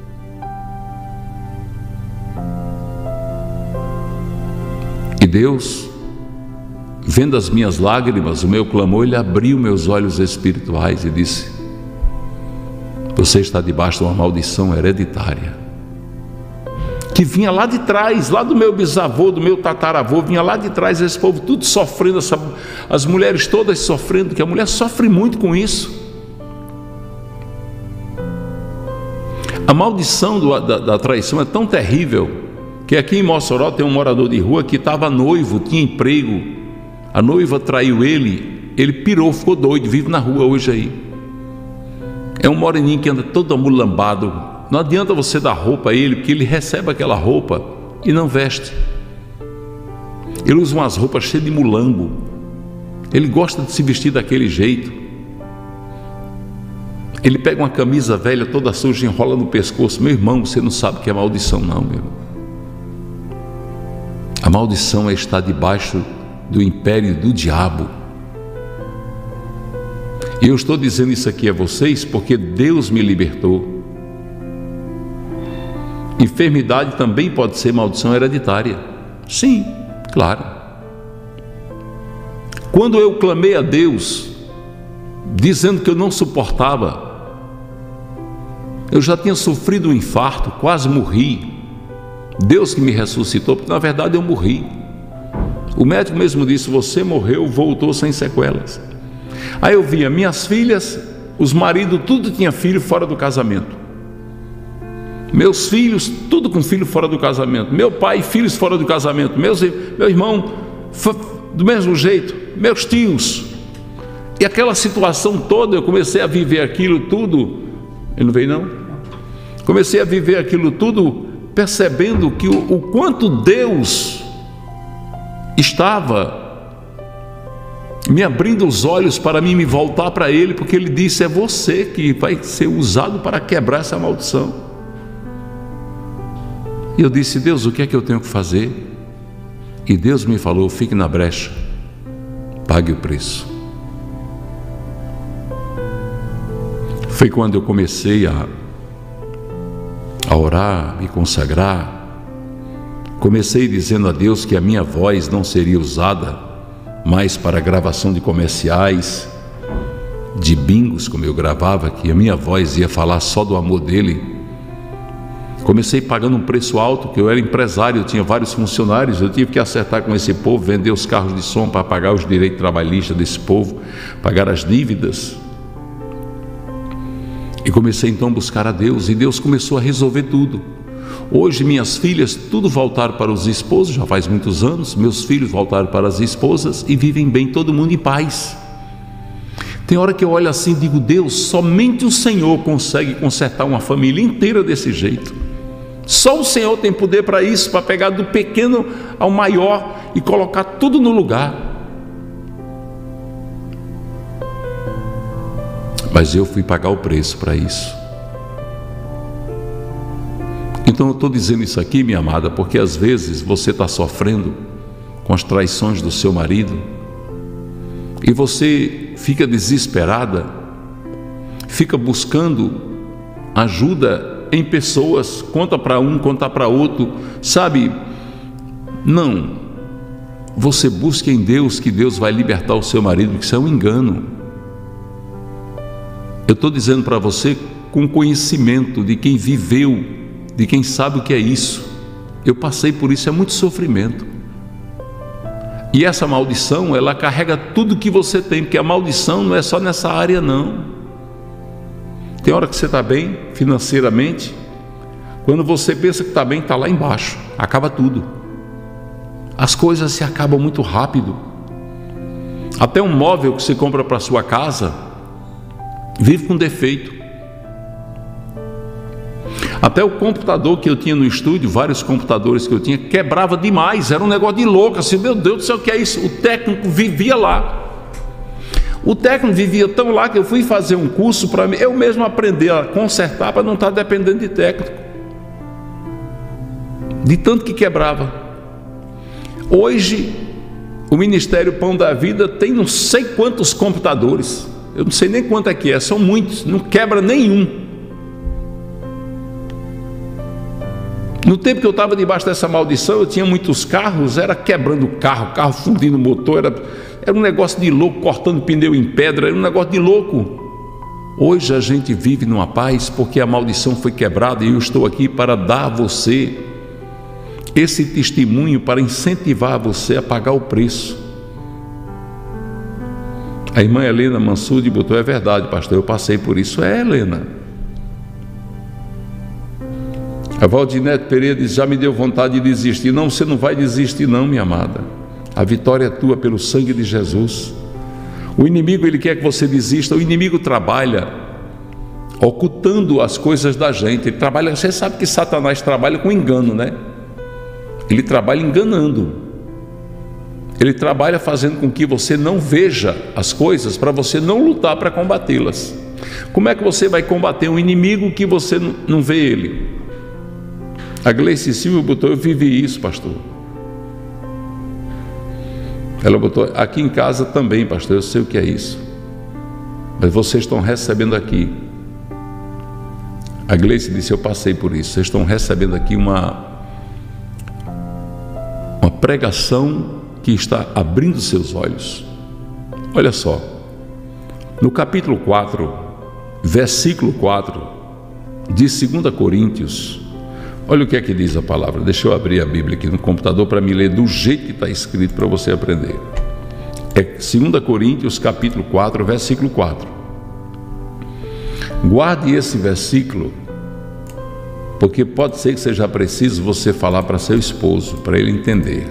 E Deus, vendo as minhas lágrimas, o meu clamor, Ele abriu meus olhos espirituais e disse: você está debaixo de uma maldição hereditária. que vinha lá de trás, lá do meu bisavô, do meu tataravô, vinha lá de trás, esse povo tudo sofrendo, essa, as mulheres todas sofrendo, que a mulher sofre muito com isso. A maldição do, da, da traição é tão terrível, que aqui em Mossoró tem um morador de rua que estava noivo, tinha emprego, a noiva traiu ele, ele pirou, ficou doido, vive na rua hoje aí. É um moreninho que anda todo amulambado. Não adianta você dar roupa a ele, porque ele recebe aquela roupa e não veste. Ele usa umas roupas cheias de mulambo. Ele gosta de se vestir daquele jeito. Ele pega uma camisa velha toda suja e enrola no pescoço. Meu irmão, você não sabe o que é maldição não, meu irmão. A maldição é estar debaixo do império do diabo. E eu estou dizendo isso aqui a vocês porque Deus me libertou. Enfermidade também pode ser maldição hereditária. Sim, claro. Quando eu clamei a Deus, dizendo que eu não suportava, eu já tinha sofrido um infarto, quase morri. Deus que me ressuscitou, porque na verdade eu morri. O médico mesmo disse: você morreu, voltou sem sequelas. Aí eu via minhas filhas, os maridos, tudo tinha filho fora do casamento. Meus filhos, tudo com filho fora do casamento. Meu pai, filhos fora do casamento. Meus, meu irmão, do mesmo jeito. Meus tios. E aquela situação toda, eu comecei a viver aquilo tudo. Ele não veio não? Comecei a viver aquilo tudo, percebendo que o, o quanto Deus estava me abrindo os olhos para mim me voltar para Ele, porque Ele disse: é você que vai ser usado para quebrar essa maldição. E eu disse: Deus, o que é que eu tenho que fazer? E Deus me falou: fique na brecha, pague o preço. Foi quando eu comecei a, a orar, me consagrar. Comecei dizendo a Deus que a minha voz não seria usada mais para gravação de comerciais, de bingos, como eu gravava, que a minha voz ia falar só do amor dele. Comecei pagando um preço alto, que eu era empresário, eu tinha vários funcionários, eu tive que acertar com esse povo, vender os carros de som para pagar os direitos trabalhistas desse povo, pagar as dívidas. E comecei então a buscar a Deus, e Deus começou a resolver tudo. Hoje minhas filhas tudo voltaram para os esposos, já faz muitos anos. Meus filhos voltaram para as esposas e vivem bem, todo mundo em paz. Tem hora que eu olho assim e digo: Deus, somente o Senhor consegue consertar uma família inteira desse jeito. Só o Senhor tem poder para isso, para pegar do pequeno ao maior e colocar tudo no lugar. Mas eu fui pagar o preço para isso. Então eu estou dizendo isso aqui, minha amada, porque às vezes você está sofrendo com as traições do seu marido e você fica desesperada, fica buscando ajuda em pessoas, conta para um, conta para outro, sabe? Não, você busca em Deus, que Deus vai libertar o seu marido, porque isso é um engano. Eu estou dizendo para você com conhecimento de quem viveu, de quem sabe o que é isso. Eu passei por isso, é muito sofrimento. E essa maldição, ela carrega tudo que você tem, porque a maldição não é só nessa área não. Tem hora que você está bem financeiramente, quando você pensa que está bem, está lá embaixo, acaba tudo. As coisas se acabam muito rápido. Até um móvel que você compra para sua casa vive com defeito. Até o computador que eu tinha no estúdio, vários computadores que eu tinha, quebrava demais, era um negócio de louco, assim, meu Deus do céu, o que é isso? O técnico vivia lá. O técnico vivia tão lá que eu fui fazer um curso para eu mesmo aprender a consertar, para não estar dependendo de técnico. De tanto que quebrava. Hoje, o Ministério Pão da Vida tem não sei quantos computadores, eu não sei nem quanto é que é, são muitos, não quebra nenhum. No tempo que eu estava debaixo dessa maldição, eu tinha muitos carros, era quebrando o carro, carro fundindo o motor, era, era um negócio de louco, cortando pneu em pedra, era um negócio de louco. Hoje a gente vive numa paz, porque a maldição foi quebrada, e eu estou aqui para dar a você esse testemunho para incentivar você a pagar o preço. A irmã Helena Mansudi botou: é verdade, pastor, eu passei por isso. É, Helena. A Valdinete Pereira diz: já me deu vontade de desistir. Não, você não vai desistir não, minha amada. A vitória é tua pelo sangue de Jesus. O inimigo, ele quer que você desista. O inimigo trabalha ocultando as coisas da gente. Ele trabalha, você sabe que Satanás trabalha com engano, né? Ele trabalha enganando. Ele trabalha fazendo com que você não veja as coisas, para você não lutar para combatê-las. Como é que você vai combater um inimigo que você não vê ele? A Gleice Silva botou: eu vivi isso, pastor. Ela botou: aqui em casa também, pastor, eu sei o que é isso, mas vocês estão recebendo aqui. A Gleice disse: eu passei por isso. Vocês estão recebendo aqui uma uma pregação que está abrindo seus olhos. Olha só, no capítulo quatro, versículo quatro de segunda Coríntios, olha o que é que diz a palavra. Deixa eu abrir a Bíblia aqui no computador para me ler do jeito que está escrito, para você aprender. É segunda Coríntios capítulo quatro, versículo quatro. Guarde esse versículo, porque pode ser que seja preciso você falar para seu esposo, para ele entender.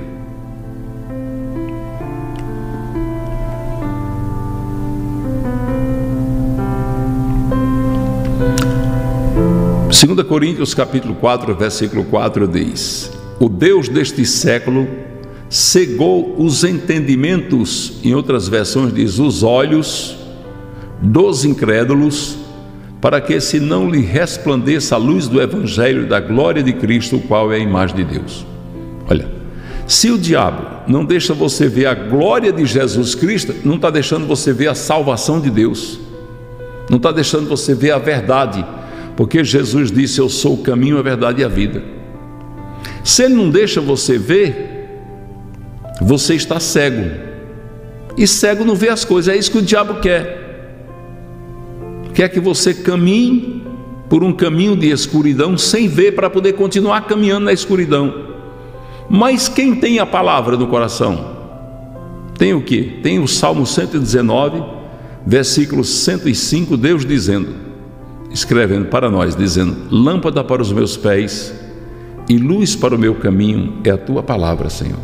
segunda Coríntios capítulo quatro, versículo quatro diz: o Deus deste século cegou os entendimentos, em outras versões diz os olhos dos incrédulos, para que se não lhe resplandeça a luz do evangelho da glória de Cristo, o qual é a imagem de Deus. Olha, se o diabo não deixa você ver a glória de Jesus Cristo, não está deixando você ver a salvação de Deus, não está deixando você ver a verdade, porque Jesus disse: eu sou o caminho, a verdade e a vida. Se ele não deixa você ver, você está cego, e cego não vê as coisas. É isso que o diabo quer. Quer que você caminhe por um caminho de escuridão sem ver, para poder continuar caminhando na escuridão. Mas quem tem a palavra no coração? Tem o quê? Tem o Salmo cento e dezenove, versículo cento e cinco, Deus dizendo, escrevendo para nós, dizendo: lâmpada para os meus pés e luz para o meu caminho é a tua palavra, Senhor.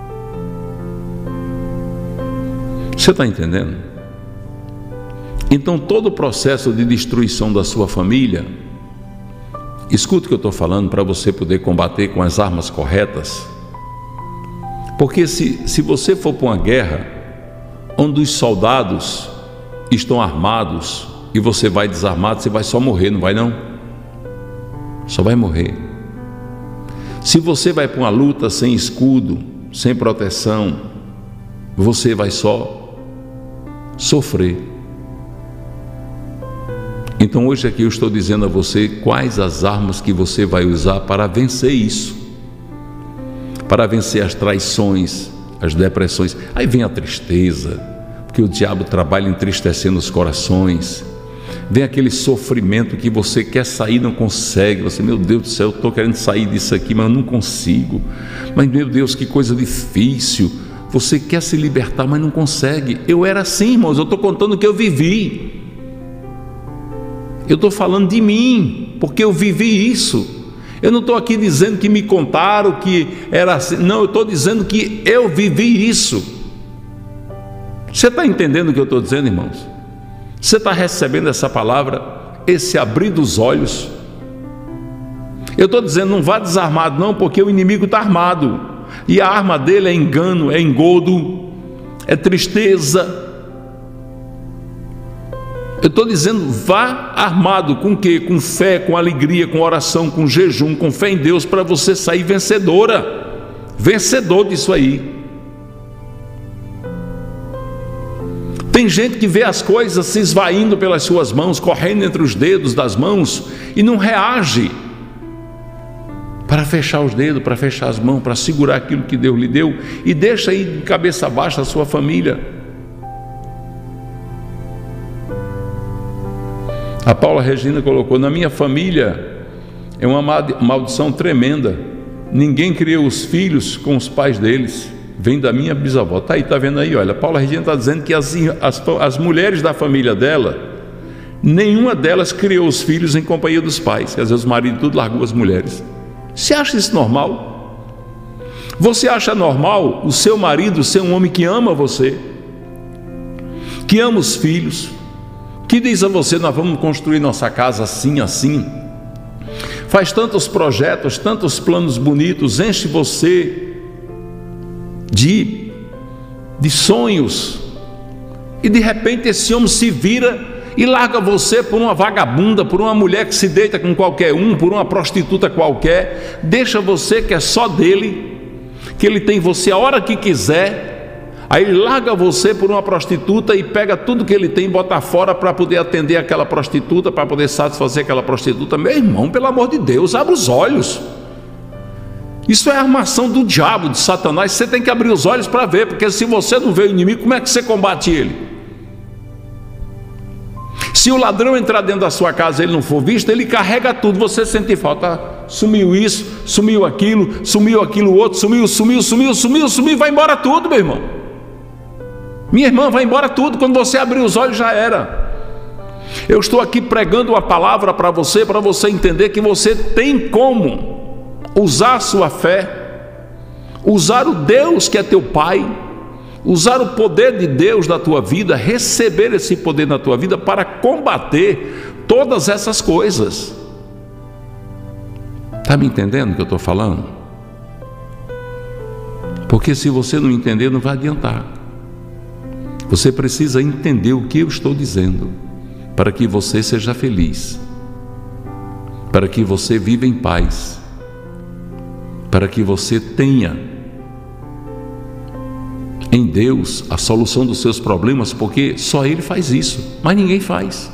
Você está entendendo? Então todo o processo de destruição da sua família, escuta o que eu estou falando, para você poder combater com as armas corretas. Porque se, se você for para uma guerra onde os soldados estão armados e você vai desarmado, você vai só morrer, não vai não? Só vai morrer. Se você vai para uma luta sem escudo, sem proteção, você vai só sofrer. Então hoje aqui eu estou dizendo a você quais as armas que você vai usar para vencer isso, para vencer as traições, as depressões. Aí vem a tristeza, porque o diabo trabalha entristecendo os corações. Vem aquele sofrimento que você quer sair e não consegue. Você: meu Deus do céu, eu estou querendo sair disso aqui, mas eu não consigo. Mas meu Deus, que coisa difícil. Você quer se libertar, mas não consegue. Eu era assim, irmãos, eu estou contando o que eu vivi. Eu estou falando de mim, porque eu vivi isso. Eu não estou aqui dizendo que me contaram que era assim. Não, eu estou dizendo que eu vivi isso. Você está entendendo o que eu estou dizendo, irmãos? Você está recebendo essa palavra, esse abrir dos olhos? Eu estou dizendo: não vá desarmado não, porque o inimigo está armado, e a arma dele é engano, é engodo, é tristeza. Eu estou dizendo: vá armado com o quê? Com fé, com alegria, com oração, com jejum, com fé em Deus, para você sair vencedora, vencedor disso aí. Tem gente que vê as coisas se esvaindo pelas suas mãos, correndo entre os dedos das mãos, e não reage para fechar os dedos, para fechar as mãos, para segurar aquilo que Deus lhe deu, e deixa aí de cabeça baixa a sua família. A Paula Regina colocou: na minha família é uma maldição tremenda, ninguém criou os filhos com os pais deles, vem da minha bisavó. Está aí, está vendo aí, olha, Paula Regina está dizendo que as, as, as mulheres da família dela, nenhuma delas criou os filhos em companhia dos pais, quer dizer, os maridos tudo largou as mulheres. Você acha isso normal? Você acha normal o seu marido ser um homem que ama você, que ama os filhos, que diz a você, nós vamos construir nossa casa assim, assim, faz tantos projetos, tantos planos bonitos, enche você de, de sonhos, e de repente esse homem se vira e larga você por uma vagabunda, por uma mulher que se deita com qualquer um, por uma prostituta qualquer, deixa você que é só dele, que ele tem você a hora que quiser. Aí ele larga você por uma prostituta e pega tudo que ele tem e bota fora para poder atender aquela prostituta, para poder satisfazer aquela prostituta. Meu irmão, pelo amor de Deus, abre os olhos. Isso é a armação do diabo, de Satanás. Você tem que abrir os olhos para ver, porque se você não vê o inimigo, como é que você combate ele? Se o ladrão entrar dentro da sua casa e ele não for visto, ele carrega tudo. Você sente falta, ah, sumiu isso, sumiu aquilo, sumiu aquilo outro, sumiu, sumiu, sumiu, sumiu, sumiu, vai embora tudo, meu irmão. Minha irmã, vai embora tudo. Quando você abrir os olhos, já era. Eu estou aqui pregando uma palavra para você, para você entender que você tem como usar a sua fé, usar o Deus que é teu Pai, usar o poder de Deus na tua vida, receber esse poder na tua vida para combater todas essas coisas. Está me entendendo o que eu estou falando? Porque se você não entender, não vai adiantar. Você precisa entender o que eu estou dizendo, para que você seja feliz, para que você viva em paz, para que você tenha em Deus a solução dos seus problemas, porque só Ele faz isso, mas ninguém faz.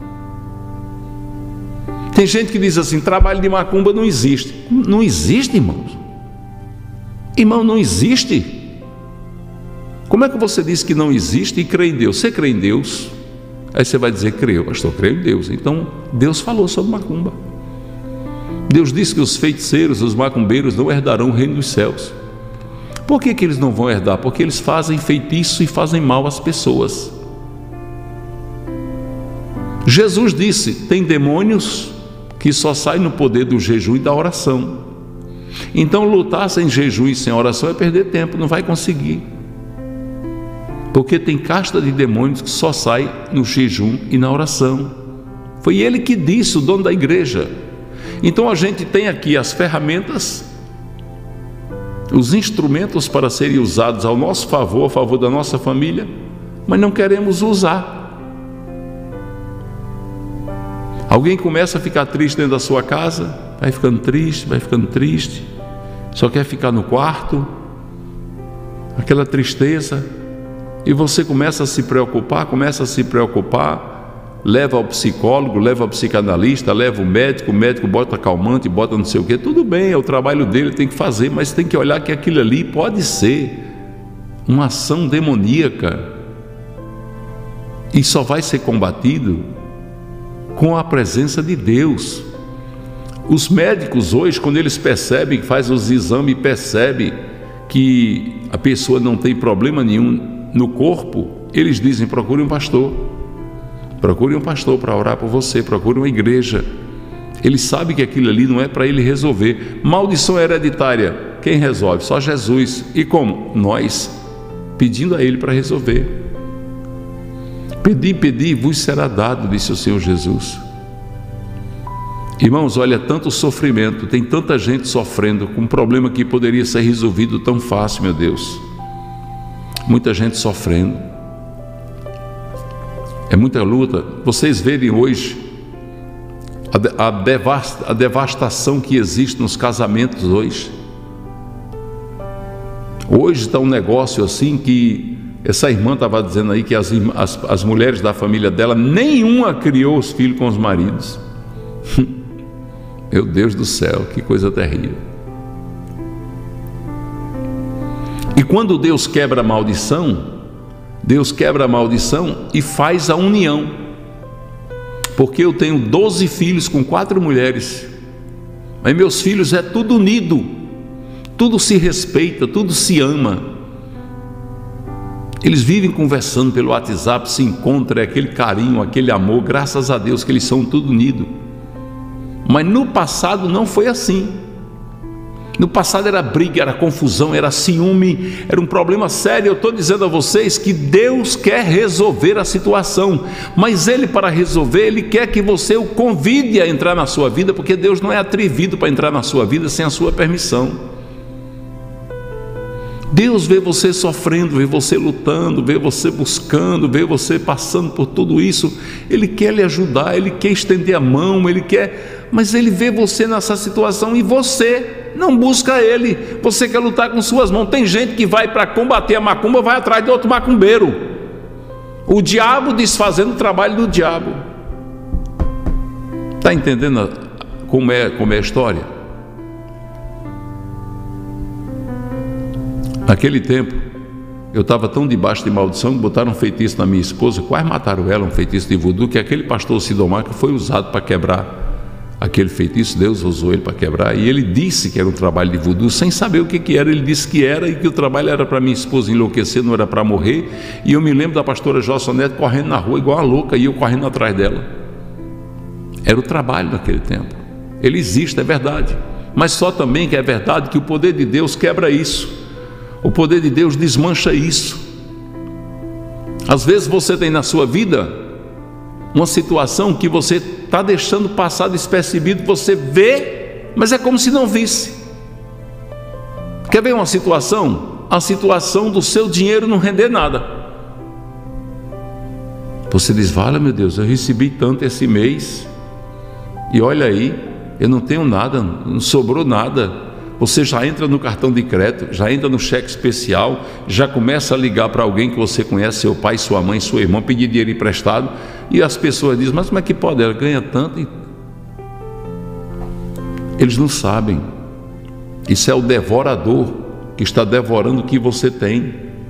Tem gente que diz assim, trabalho de macumba não existe. Não existe, irmãos. Irmão, não existe. Como é que você diz que não existe e crê em Deus? Você crê em Deus? Aí você vai dizer, creio, pastor, creio em Deus. Então, Deus falou sobre macumba. Deus disse que os feiticeiros, os macumbeiros não herdarão o reino dos céus. Por que que eles não vão herdar? Porque eles fazem feitiço e fazem mal às pessoas. Jesus disse, tem demônios que só saem no poder do jejum e da oração. Então, lutar sem jejum e sem oração é perder tempo, não vai conseguir. Porque tem casta de demônios que só sai no jejum e na oração. Foi ele que disse, o dono da igreja. Então a gente tem aqui as ferramentas, os instrumentos para serem usados ao nosso favor, a favor da nossa família, mas não queremos usar. Alguém começa a ficar triste dentro da sua casa, vai ficando triste, vai ficando triste, só quer ficar no quarto, aquela tristeza. E você começa a se preocupar, começa a se preocupar, leva ao psicólogo, leva ao psicanalista, leva o médico, o médico bota calmante, bota não sei o que, tudo bem, é o trabalho dele, tem que fazer, mas tem que olhar que aquilo ali pode ser uma ação demoníaca e só vai ser combatido com a presença de Deus. Os médicos hoje, quando eles percebem, fazem os exames e percebem que a pessoa não tem problema nenhum no corpo, eles dizem, procure um pastor, procure um pastor para orar por você, procure uma igreja. Ele sabe que aquilo ali não é para ele resolver. Maldição hereditária, quem resolve? Só Jesus. E como? Nós, pedindo a Ele para resolver. Pedi, pedi, vos será dado, disse o Senhor Jesus. Irmãos, olha, tanto sofrimento, tem tanta gente sofrendo com um problema que poderia ser resolvido tão fácil, meu Deus. Muita gente sofrendo, é muita luta. Vocês verem hoje a, a, devasta, a devastação que existe nos casamentos hoje. Hoje está um negócio assim que essa irmã estava dizendo aí que as, as, as mulheres da família dela, nenhuma criou os filhos com os maridos. Meu Deus do céu, que coisa terrível. E quando Deus quebra a maldição, Deus quebra a maldição e faz a união. Porque eu tenho doze filhos com quatro mulheres, mas meus filhos é tudo unido. tudo se respeita, tudo se ama. Eles vivem conversando pelo WhatsApp, se encontram, é aquele carinho, aquele amor, graças a Deus que eles são tudo unidos. Mas no passado não foi assim. No passado era briga, era confusão, era ciúme, era um problema sério. Eu estou dizendo a vocês que Deus quer resolver a situação, mas Ele, para resolver, Ele quer que você o convide a entrar na sua vida, porque Deus não é atrevido para entrar na sua vida sem a sua permissão. Deus vê você sofrendo, vê você lutando, vê você buscando, vê você passando por tudo isso. Ele quer lhe ajudar, Ele quer estender a mão, Ele quer, mas Ele vê você nessa situação e você não busca Ele. Você quer lutar com suas mãos. Tem gente que vai para combater a macumba, vai atrás de outro macumbeiro. O diabo desfazendo o trabalho do diabo. Está entendendo como é, como é a história? Naquele tempo, eu estava tão debaixo de maldição que botaram um feitiço na minha esposa, quase mataram ela, um feitiço de voodoo, que aquele pastor Sidomar que foi usado para quebrar aquele feitiço, Deus usou ele para quebrar, e ele disse que era um trabalho de voodoo, sem saber o que, que era. Ele disse que era e que o trabalho era para minha esposa enlouquecer, não era para morrer. E eu me lembro da pastora Jossa Neto correndo na rua igual uma louca, e eu correndo atrás dela. Era o trabalho naquele tempo. Ele existe, é verdade, mas só também que é verdade que o poder de Deus quebra isso. O poder de Deus desmancha isso. Às vezes você tem na sua vida uma situação que você está deixando passar despercebido, você vê, mas é como se não visse. Quer ver uma situação? A situação do seu dinheiro não render nada. Você diz, vale, meu Deus, eu recebi tanto esse mês, e olha aí, eu não tenho nada, não sobrou nada. Você já entra no cartão de crédito, já entra no cheque especial, já começa a ligar para alguém que você conhece, seu pai, sua mãe, sua irmã, pedir dinheiro emprestado, e as pessoas dizem, mas como é que pode? Ela ganha tanto e... Eles não sabem. Isso é o devorador que está devorando o que você tem.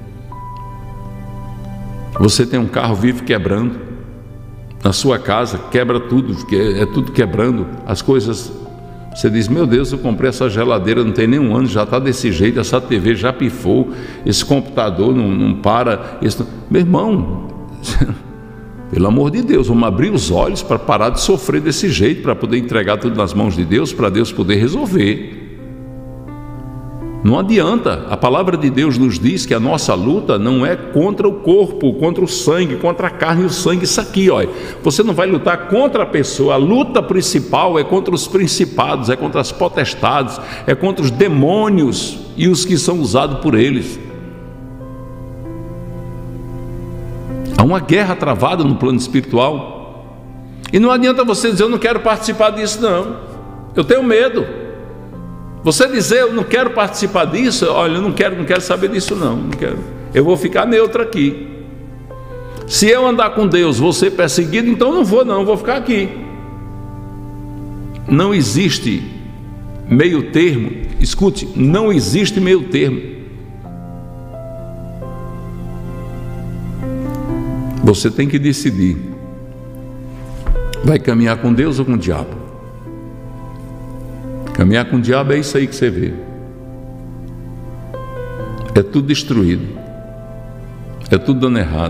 Você tem um carro, vive quebrando. Na sua casa, quebra tudo, é tudo quebrando, as coisas... Você diz, meu Deus, eu comprei essa geladeira, não tem nem um ano, já está desse jeito, essa T V já pifou, esse computador não, não para. Esse... Meu irmão, pelo amor de Deus, vamos abrir os olhos para parar de sofrer desse jeito, para poder entregar tudo nas mãos de Deus, para Deus poder resolver. Não adianta, a palavra de Deus nos diz que a nossa luta não é contra o corpo, contra o sangue, contra a carne e o sangue. Isso aqui, ó, você não vai lutar contra a pessoa, a luta principal é contra os principados, é contra as potestades, é contra os demônios e os que são usados por eles. Há uma guerra travada no plano espiritual, e não adianta você dizer, eu não quero participar disso não, eu tenho medo. Você dizer, eu não quero participar disso, olha, eu não quero, não quero saber disso não, não quero. Eu vou ficar neutro aqui. Se eu andar com Deus, vou ser perseguido, então não vou não, vou ficar aqui. Não existe meio termo, escute, não existe meio termo. Você tem que decidir, vai caminhar com Deus ou com o diabo? Caminhar com o diabo é isso aí que você vê. É tudo destruído. É tudo dando errado.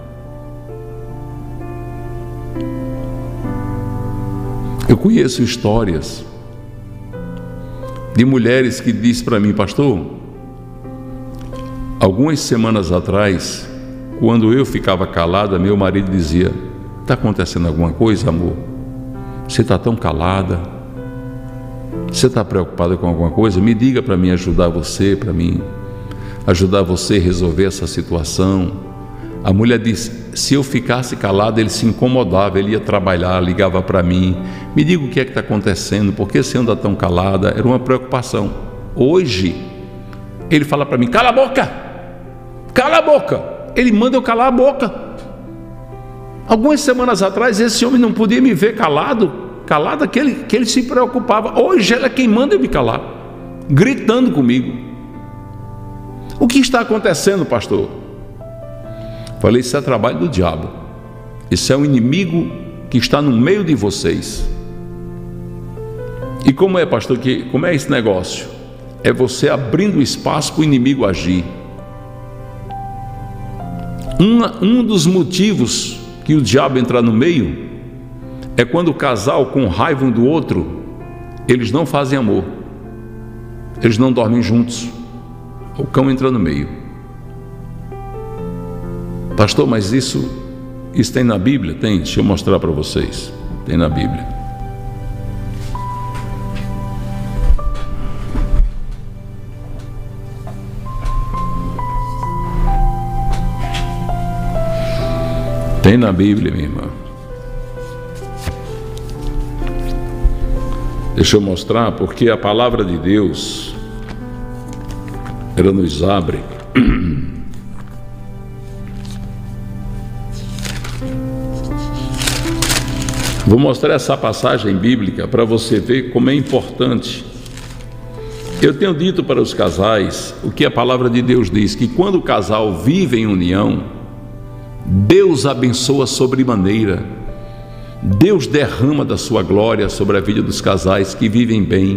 Eu conheço histórias de mulheres que dizem para mim, pastor, algumas semanas atrás, quando eu ficava calada, meu marido dizia, está acontecendo alguma coisa, amor? Você está tão calada. Você está preocupada com alguma coisa? Me diga para mim ajudar você, para mim ajudar você a resolver essa situação. A mulher disse, se eu ficasse calado, ele se incomodava, ele ia trabalhar, ligava para mim, me diga o que é que está acontecendo, por que você anda tão calada? Era uma preocupação. Hoje, ele fala para mim, cala a boca, cala a boca, ele manda eu calar a boca. Algumas semanas atrás, esse homem não podia me ver calado, calada que ele, que ele se preocupava. Hoje ela é quem manda eu me calar, gritando comigo. O que está acontecendo, pastor? Falei, isso é trabalho do diabo. Isso é um inimigo que está no meio de vocês. E como é, pastor, que, como é esse negócio? é você abrindo espaço para o inimigo agir. Um, um dos motivos que o diabo entra no meio é quando o casal, com raiva um do outro, eles não fazem amor, eles não dormem juntos, o cão entra no meio. Pastor, mas isso, isso tem na Bíblia? Tem, deixa eu mostrar para vocês. Tem na Bíblia. Tem na Bíblia, minha irmã. Deixa eu mostrar, porque a palavra de Deus, ela nos abre. Vou mostrar essa passagem bíblica para você ver como é importante. Eu tenho dito para os casais o que a palavra de Deus diz, que quando o casal vive em união, Deus abençoa sobremaneira. Deus derrama da sua glória sobre a vida dos casais que vivem bem.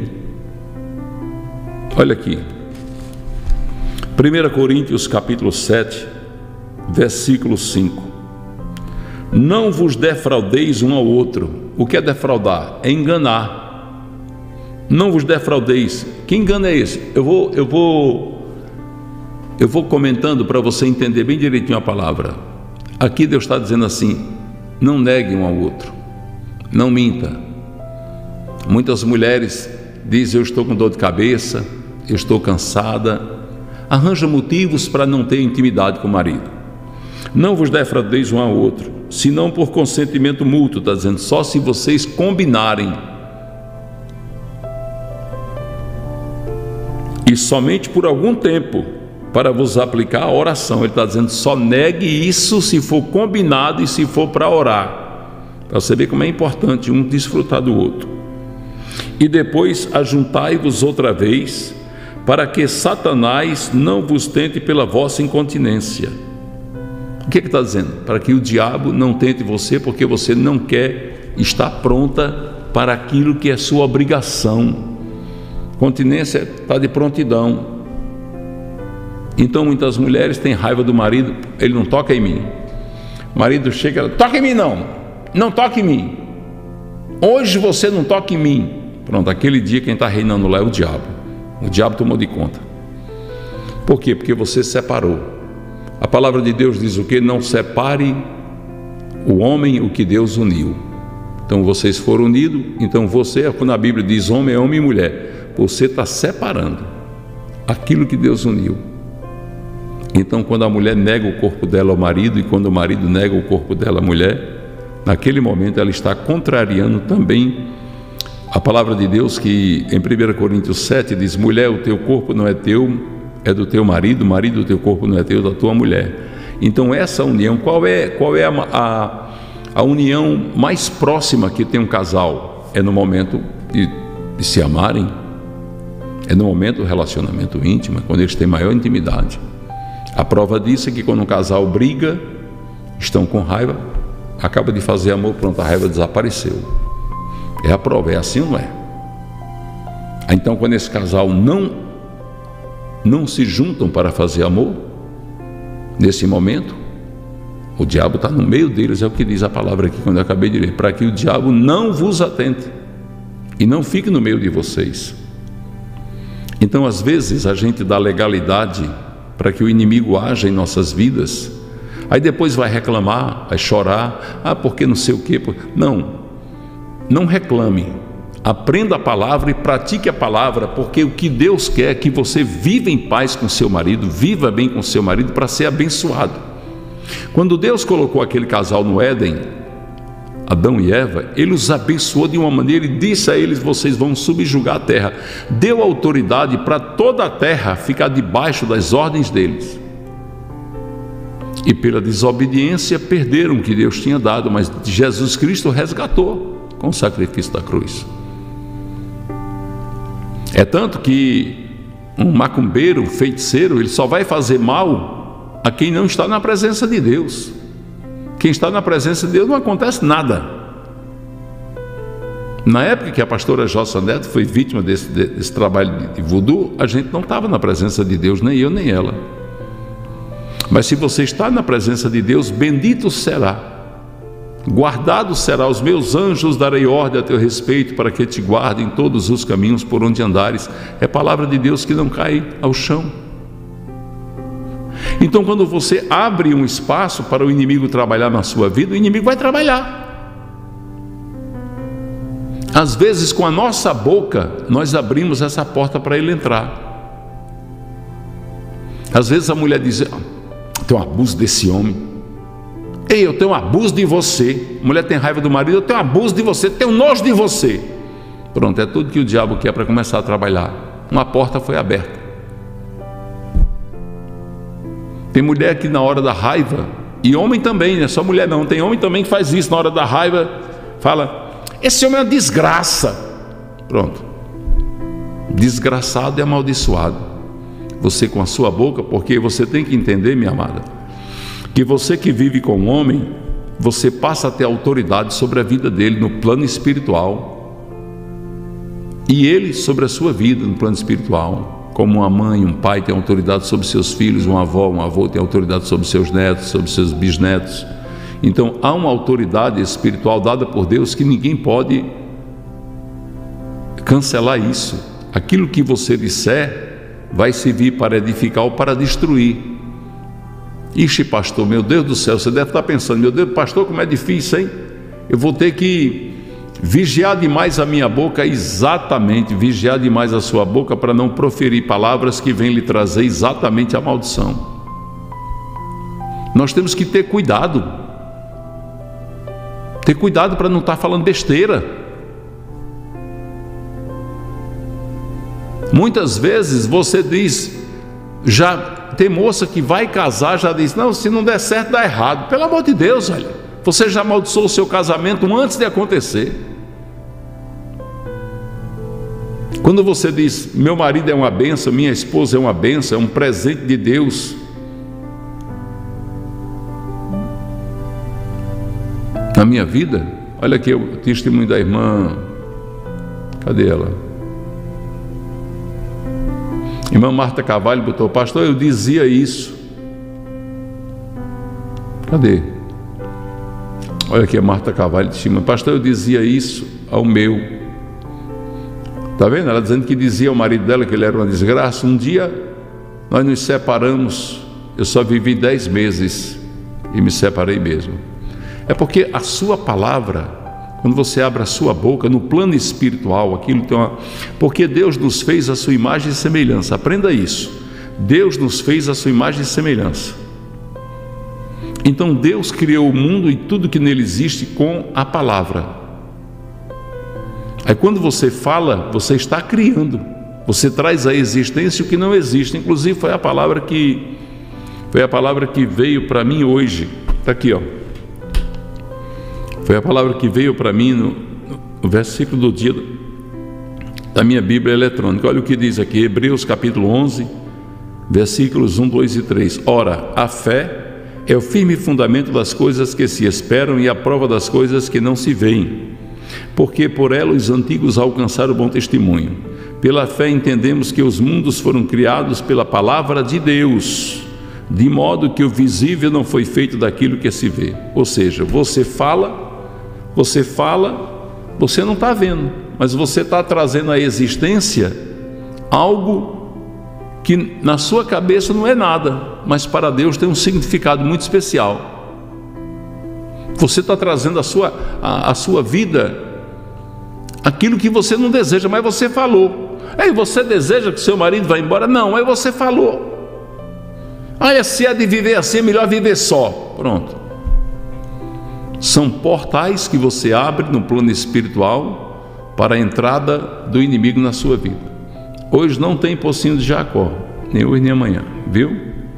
Olha aqui, primeira Coríntios capítulo sete, versículo cinco. Não vos defraudeis um ao outro. O que é defraudar? É enganar. Não vos defraudeis. Que engano é esse? Eu vou, eu vou, eu vou comentando para você entender bem direitinho a palavra. Aqui Deus está dizendo assim: não negue um ao outro, não minta. Muitas mulheres dizem: eu estou com dor de cabeça, eu estou cansada. Arranja motivos para não ter intimidade com o marido. Não vos defraudeis um ao outro, senão por consentimento mútuo. Está dizendo, só se vocês combinarem. E somente por algum tempo, para vos aplicar a oração. Ele está dizendo, só negue isso se for combinado e se for para orar, para você ver como é importante um desfrutar do outro. E depois ajuntai-vos outra vez, para que Satanás não vos tente pela vossa incontinência. O que é que está dizendo? Para que o diabo não tente você, porque você não quer estar pronta para aquilo que é sua obrigação. Continência está de prontidão. Então muitas mulheres têm raiva do marido, ele não toca em mim. O marido chega, ela, toca em mim não, não toca em mim. Hoje você não toca em mim. Pronto, aquele dia quem está reinando lá é o diabo. O diabo tomou de conta. Por quê? Porque você separou. A palavra de Deus diz o que? Não separe o homem o que Deus uniu. Então vocês foram unidos, então você, quando a Bíblia diz homem, é homem e mulher, você está separando aquilo que Deus uniu. Então quando a mulher nega o corpo dela ao marido, e quando o marido nega o corpo dela à mulher, naquele momento ela está contrariando também a palavra de Deus, que em primeira Coríntios sete diz, mulher, o teu corpo não é teu, é do teu marido, marido, o teu corpo não é teu, da tua mulher. Então essa união, qual é, qual é a, a, a união mais próxima que tem um casal? É no momento de, de se amarem, é no momento do relacionamento íntimo, quando eles têm maior intimidade. A prova disso é que quando um casal briga, estão com raiva, acaba de fazer amor, pronto, a raiva desapareceu. É a prova, é assim ou não é? Então quando esse casal não não se juntam para fazer amor, nesse momento, o diabo está no meio deles, é o que diz a palavra aqui, quando eu acabei de ler, para que o diabo não vos atente, e não fique no meio de vocês. Então, às vezes, a gente dá legalidade para que o inimigo haja em nossas vidas, aí depois vai reclamar, vai chorar, ah, porque não sei o quê. Não, não reclame. Aprenda a palavra e pratique a palavra, porque o que Deus quer é que você viva em paz com seu marido, viva bem com seu marido para ser abençoado. Quando Deus colocou aquele casal no Éden, Adão e Eva, Ele os abençoou de uma maneira e disse a eles, vocês vão subjugar a terra. Deu autoridade para toda a terra ficar debaixo das ordens deles. E pela desobediência perderam o que Deus tinha dado, mas Jesus Cristo resgatou com o sacrifício da cruz. É tanto que um macumbeiro, um feiticeiro, ele só vai fazer mal a quem não está na presença de Deus. Quem está na presença de Deus não acontece nada. Na época que a pastora Jossa Neto foi vítima desse, desse trabalho de voodoo, a gente não estava na presença de Deus, nem eu nem ela. Mas se você está na presença de Deus, bendito será, guardado será, os meus anjos darei ordem a teu respeito para que te guardem todos os caminhos por onde andares. É palavra de Deus que não cai ao chão. Então, quando você abre um espaço para o inimigo trabalhar na sua vida, o inimigo vai trabalhar. Às vezes, com a nossa boca, nós abrimos essa porta para ele entrar. Às vezes a mulher diz: tem um abuso desse homem. Ei, eu tenho um abuso de você. A mulher tem raiva do marido: eu tenho um abuso de você, tenho nojo de você. Pronto, é tudo que o diabo quer para começar a trabalhar. Uma porta foi aberta. Tem mulher que na hora da raiva, e homem também, não é só mulher não, tem homem também que faz isso, na hora da raiva, fala: esse homem é uma desgraça. Pronto. Desgraçado e amaldiçoado. Você com a sua boca, porque você tem que entender, minha amada, que você que vive com um homem, você passa a ter autoridade sobre a vida dele no plano espiritual, e ele sobre a sua vida no plano espiritual. Como uma mãe, um pai tem autoridade sobre seus filhos, uma avó, um avô tem autoridade sobre seus netos, sobre seus bisnetos. Então há uma autoridade espiritual dada por Deus que ninguém pode cancelar isso. Aquilo que você disser vai servir para edificar ou para destruir. Ixi, pastor, meu Deus do céu, você deve estar pensando: meu Deus, pastor, como é difícil, hein? Eu vou ter que vigiar demais a minha boca. Exatamente, vigiar demais a sua boca para não proferir palavras que vêm lhe trazer exatamente a maldição. Nós temos que ter cuidado, ter cuidado para não estar falando besteira. Muitas vezes você diz, já tem moça que vai casar, já diz: não, se não der certo, dá errado. Pelo amor de Deus, olha, você já amaldiçoou o seu casamento antes de acontecer. Quando você diz: meu marido é uma bênção, minha esposa é uma bênção, é um presente de Deus, na minha vida, olha aqui o testemunho da irmã, cadê ela? Irmã Marta Carvalho botou: pastor, eu dizia isso. Cadê? Olha aqui a Marta Carvalho de cima: pastor, eu dizia isso ao meu. Está vendo? Ela dizendo que dizia ao marido dela que ele era uma desgraça. Um dia nós nos separamos, eu só vivi dez meses e me separei mesmo. É porque a sua palavra, quando você abre a sua boca no plano espiritual, aquilo tem uma... porque Deus nos fez a sua imagem e semelhança. Aprenda isso. Deus nos fez a sua imagem e semelhança. Então Deus criou o mundo e tudo que nele existe com a palavra. Aí quando você fala, você está criando, você traz à existência o que não existe. Inclusive foi a palavra que foi a palavra que veio para mim hoje. Está aqui, ó. Foi a palavra que veio para mim no, no versículo do dia da minha Bíblia eletrônica. Olha o que diz aqui, Hebreus capítulo onze, versículos um, dois e três. Ora, a fé é o firme fundamento das coisas que se esperam e a prova das coisas que não se veem, porque por ela os antigos alcançaram o bom testemunho. Pela fé entendemos que os mundos foram criados pela palavra de Deus, de modo que o visível não foi feito daquilo que se vê. Ou seja, você fala, você fala, você não está vendo, mas você está trazendo à existência algo que na sua cabeça não é nada, mas para Deus tem um significado muito especial. Você está trazendo a sua, a, a sua vida aquilo que você não deseja, mas você falou. Aí você deseja que seu marido vá embora? Não, aí você falou. Olha, se é de viver assim, é melhor viver só. Pronto. São portais que você abre no plano espiritual para a entrada do inimigo na sua vida. Hoje não tem pocinho de Jacó, nem hoje nem amanhã, viu?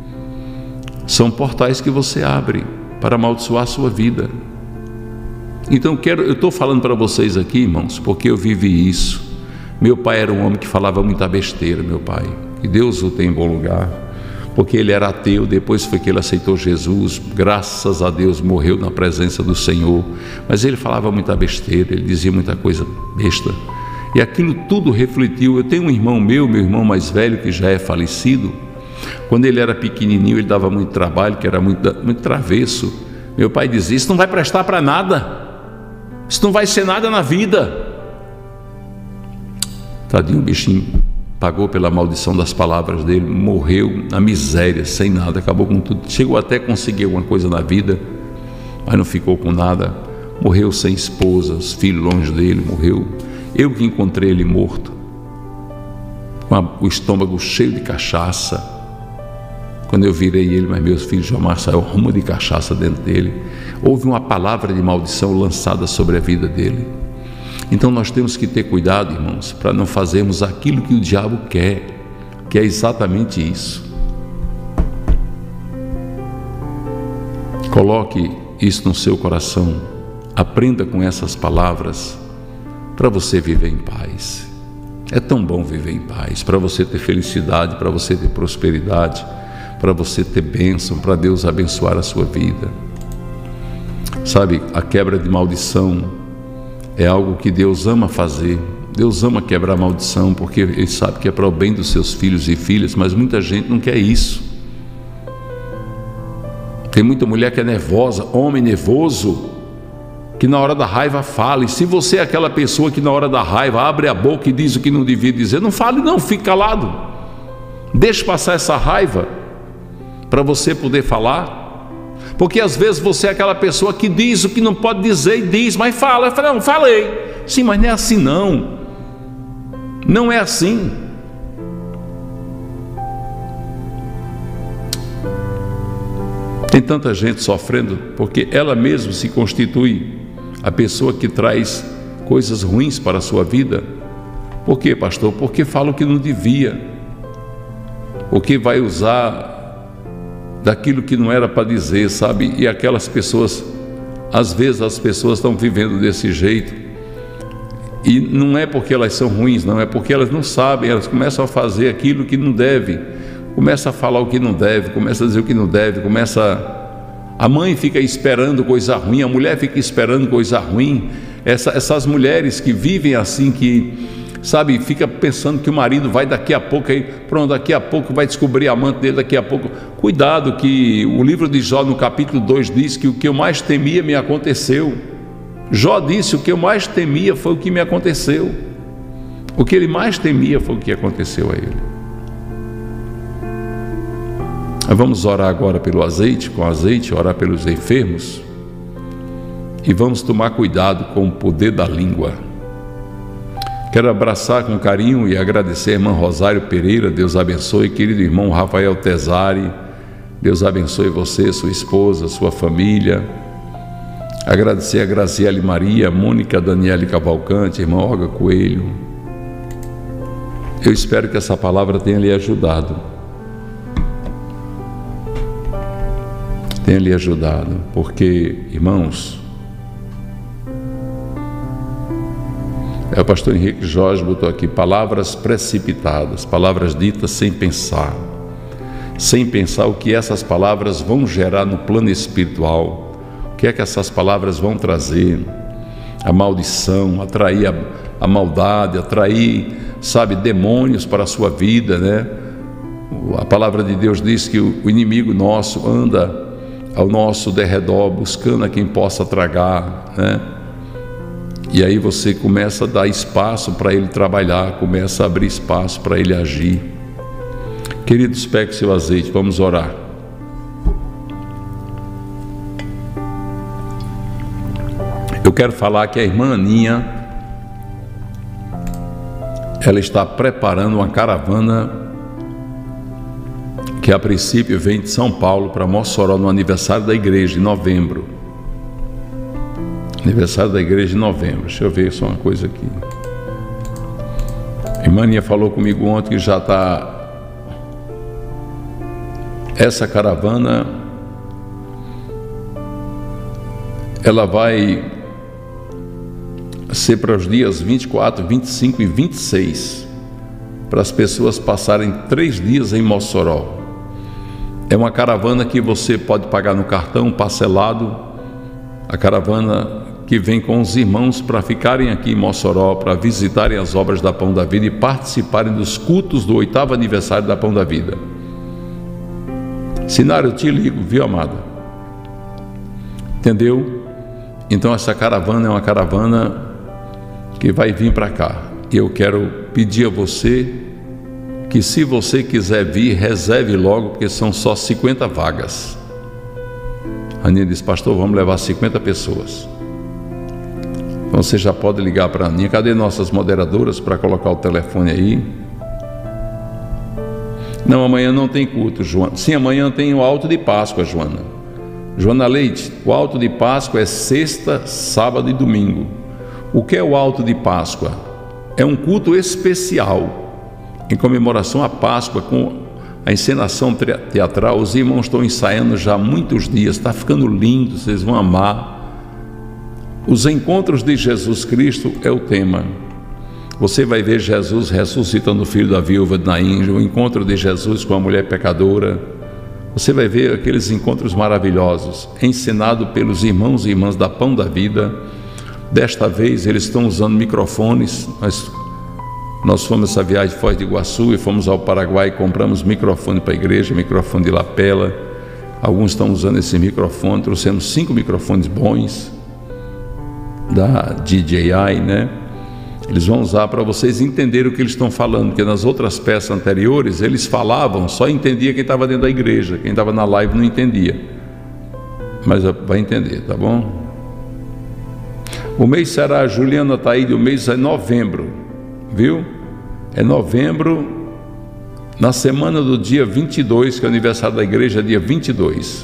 São portais que você abre para amaldiçoar a sua vida. Então quero, eu estou falando para vocês aqui, irmãos, porque eu vivi isso. Meu pai era um homem que falava muita besteira, meu pai, que Deus o tenha em bom lugar. porque ele era ateu. Depois foi que ele aceitou Jesus, graças a Deus morreu na presença do Senhor, mas ele falava muita besteira, ele dizia muita coisa besta, e aquilo tudo refletiu. Eu tenho um irmão meu, meu irmão mais velho, que já é falecido. Quando ele era pequenininho, ele dava muito trabalho, que era muito, muito travesso. Meu pai dizia: isso não vai prestar para nada, isso não vai ser nada na vida. Tadinho, o bichinho pagou pela maldição das palavras dele, morreu na miséria, sem nada, acabou com tudo. Chegou até a conseguir alguma coisa na vida, mas não ficou com nada. Morreu sem esposa, os filhos longe dele, morreu. Eu que encontrei ele morto, com a, o estômago cheio de cachaça. Quando eu virei ele, mas meus filhos jamais saiu rumo de cachaça dentro dele. Houve uma palavra de maldição lançada sobre a vida dele. Então nós temos que ter cuidado, irmãos, para não fazermos aquilo que o diabo quer, que é exatamente isso. Coloque isso no seu coração, aprenda com essas palavras, para você viver em paz. É tão bom viver em paz, para você ter felicidade, para você ter prosperidade, para você ter bênção, para Deus abençoar a sua vida. Sabe, a quebra de maldição é algo que Deus ama fazer. Deus ama quebrar maldição, porque Ele sabe que é para o bem dos seus filhos e filhas, mas muita gente não quer isso. Tem muita mulher que é nervosa, homem nervoso, que na hora da raiva fala. E se você é aquela pessoa que na hora da raiva abre a boca e diz o que não devia dizer, não fale não, fique calado. Deixe passar essa raiva para você poder falar. Porque às vezes você é aquela pessoa que diz o que não pode dizer e diz, mas fala. Eu falei, não, falei. Sim, mas não é assim não. Não é assim. Tem tanta gente sofrendo porque ela mesma se constitui a pessoa que traz coisas ruins para a sua vida. Por quê, pastor? Porque fala o que não devia, porque vai usar daquilo que não era para dizer, sabe? E aquelas pessoas, às vezes as pessoas estão vivendo desse jeito, e não é porque elas são ruins, não, é porque elas não sabem. Elas começam a fazer aquilo que não deve, começa a falar o que não deve, começa a dizer o que não deve, começa... A mãe fica esperando coisa ruim, a mulher fica esperando coisa ruim. Essa, essas mulheres que vivem assim, que, sabe, fica pensando que o marido vai daqui a pouco, aí, pronto, daqui a pouco vai descobrir a amante dele, daqui a pouco. Cuidado, que o livro de Jó, no capítulo dois, diz que o que eu mais temia me aconteceu. Jó disse: o que eu mais temia foi o que me aconteceu. O que ele mais temia foi o que aconteceu a ele. Vamos orar agora pelo azeite, com azeite, orar pelos enfermos, e vamos tomar cuidado com o poder da língua. Quero abraçar com carinho e agradecer a irmã Rosário Pereira. Deus abençoe, querido irmão Rafael Tesari, Deus abençoe você, sua esposa, sua família. Agradecer a Graziele Maria, a Mônica Daniele Cavalcante, a irmã Olga Coelho. Eu espero que essa palavra tenha lhe ajudado. Tenha lhe ajudado, porque, irmãos, é o pastor Henrique Jorge botou aqui: palavras precipitadas, palavras ditas sem pensar, sem pensar o que essas palavras vão gerar no plano espiritual, o que é que essas palavras vão trazer, a maldição, atrair a, a maldade, atrair, sabe, demônios para a sua vida, né? A palavra de Deus diz que o, o inimigo nosso anda ao nosso derredor, buscando a quem possa tragar, né? E aí você começa a dar espaço para ele trabalhar, começa a abrir espaço para ele agir. Queridos, pegue seu azeite, vamos orar. Eu quero falar que a irmã Aninha, ela está preparando uma caravana que a princípio vem de São Paulo para Mossoró no aniversário da igreja, em novembro. Aniversário da igreja em novembro. Deixa eu ver só uma coisa aqui. A irmã Aninha falou comigo ontem que já está... Essa caravana, ela vai ser para os dias vinte e quatro, vinte e cinco e vinte e seis, para as pessoas passarem três dias em Mossoró. É uma caravana que você pode pagar no cartão parcelado, a caravana que vem com os irmãos para ficarem aqui em Mossoró, para visitarem as obras da Pão da Vida e participarem dos cultos do oitavo aniversário da Pão da Vida. Sinário, eu te ligo, viu, amada? Entendeu? Então essa caravana é uma caravana que vai vir para cá. E eu quero pedir a você que, se você quiser vir, reserve logo, porque são só cinquenta vagas. A Aninha disse: pastor, vamos levar cinquenta pessoas. Então você já pode ligar para a Aninha. Cadê nossas moderadoras para colocar o telefone aí? Não, amanhã não tem culto, Joana. Sim, amanhã tem o alto de Páscoa, Joana. Joana Leite, o alto de Páscoa é sexta, sábado e domingo. O que é o alto de Páscoa? É um culto especial em comemoração à Páscoa, com a encenação teatral. Os irmãos estão ensaiando já há muitos dias, está ficando lindo, vocês vão amar. Os encontros de Jesus Cristo é o tema. Você vai ver Jesus ressuscitando o filho da viúva de Naim, o encontro de Jesus com a mulher pecadora. Você vai ver aqueles encontros maravilhosos, ensinado pelos irmãos e irmãs da Pão da Vida. Desta vez eles estão usando microfones. Nós, nós fomos essa viagem de Foz do Iguaçu e fomos ao Paraguai e compramos microfone para a igreja, microfone de lapela. Alguns estão usando esse microfone, trouxemos cinco microfones bons da D J I, né? Eles vão usar para vocês entenderem o que eles estão falando, porque nas outras peças anteriores eles falavam, só entendia quem estava dentro da igreja, quem estava na live não entendia. Mas vai entender, tá bom? O mês será, Juliana Taíde, o mês é novembro, viu? É novembro, na semana do dia vinte e dois, que é o aniversário da igreja, dia vinte e dois.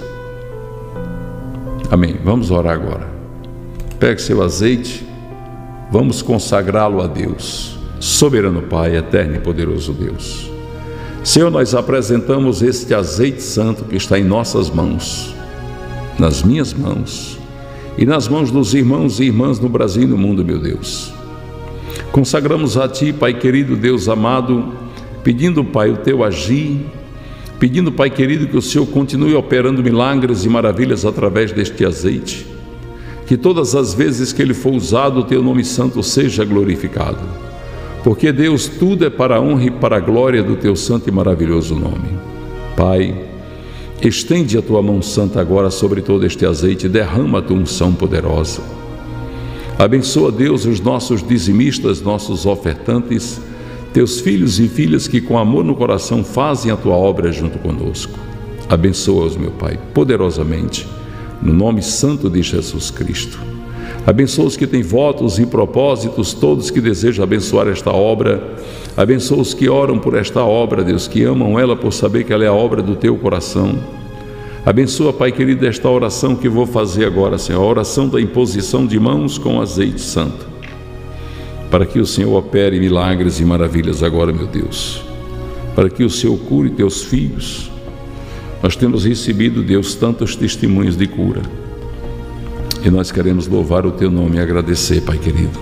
Amém. Vamos orar agora. Pegue seu azeite, vamos consagrá-lo a Deus. Soberano Pai, eterno e poderoso Deus. Senhor, nós apresentamos este azeite santo que está em nossas mãos, nas minhas mãos e nas mãos dos irmãos e irmãs no Brasil e no mundo, meu Deus. Consagramos a Ti, Pai querido, Deus amado, pedindo, Pai, o Teu agir, pedindo, Pai querido, que o Senhor continue operando milagres e maravilhas através deste azeite, que todas as vezes que ele for usado, o Teu nome santo seja glorificado, porque, Deus, tudo é para a honra e para a glória do Teu santo e maravilhoso nome. Pai, estende a Tua mão santa agora sobre todo este azeite, derrama a Tua unção poderosa. Abençoa, Deus, os nossos dizimistas, nossos ofertantes, Teus filhos e filhas que com amor no coração fazem a Tua obra junto conosco. Abençoa-os, meu Pai, poderosamente, no nome santo de Jesus Cristo. Abençoa os que têm votos e propósitos, todos que desejam abençoar esta obra. Abençoa os que oram por esta obra, Deus, que amam ela por saber que ela é a obra do Teu coração. Abençoa, Pai querido, esta oração que vou fazer agora, Senhor, a oração da imposição de mãos com azeite santo, para que o Senhor opere milagres e maravilhas agora, meu Deus, para que o Senhor cure Teus filhos. Nós temos recebido, Deus, tantos testemunhos de cura, e nós queremos louvar o Teu nome e agradecer, Pai querido,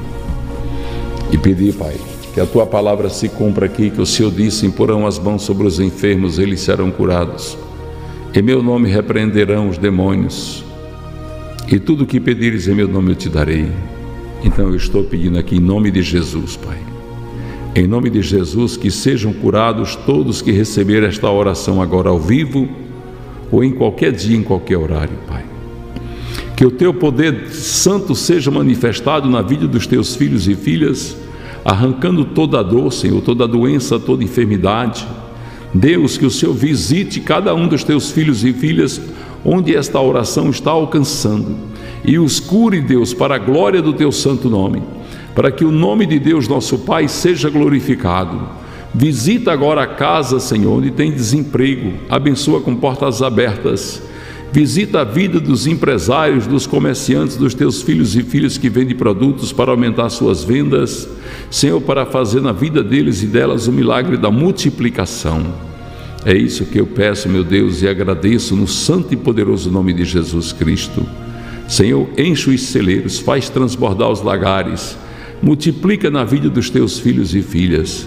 e pedir, Pai, que a Tua palavra se cumpra aqui, que o Senhor disse: imporão as mãos sobre os enfermos, eles serão curados. Em meu nome repreenderão os demônios, e tudo o que pedires em meu nome eu te darei. Então eu estou pedindo aqui em nome de Jesus, Pai, em nome de Jesus, que sejam curados todos que receberem esta oração agora ao vivo, ou em qualquer dia, em qualquer horário, Pai. Que o Teu poder santo seja manifestado na vida dos Teus filhos e filhas, arrancando toda a dor, Senhor, toda a doença, toda a enfermidade. Deus, que o Senhor visite cada um dos Teus filhos e filhas onde esta oração está alcançando, e os cure, Deus, para a glória do Teu santo nome, para que o nome de Deus, nosso Pai, seja glorificado. Visita agora a casa, Senhor, onde tem desemprego, abençoa com portas abertas. Visita a vida dos empresários, dos comerciantes, dos Teus filhos e filhas que vendem produtos para aumentar suas vendas, Senhor, para fazer na vida deles e delas o milagre da multiplicação. É isso que eu peço, meu Deus, e agradeço no santo e poderoso nome de Jesus Cristo. Senhor, enche os celeiros, faz transbordar os lagares, multiplica na vida dos Teus filhos e filhas.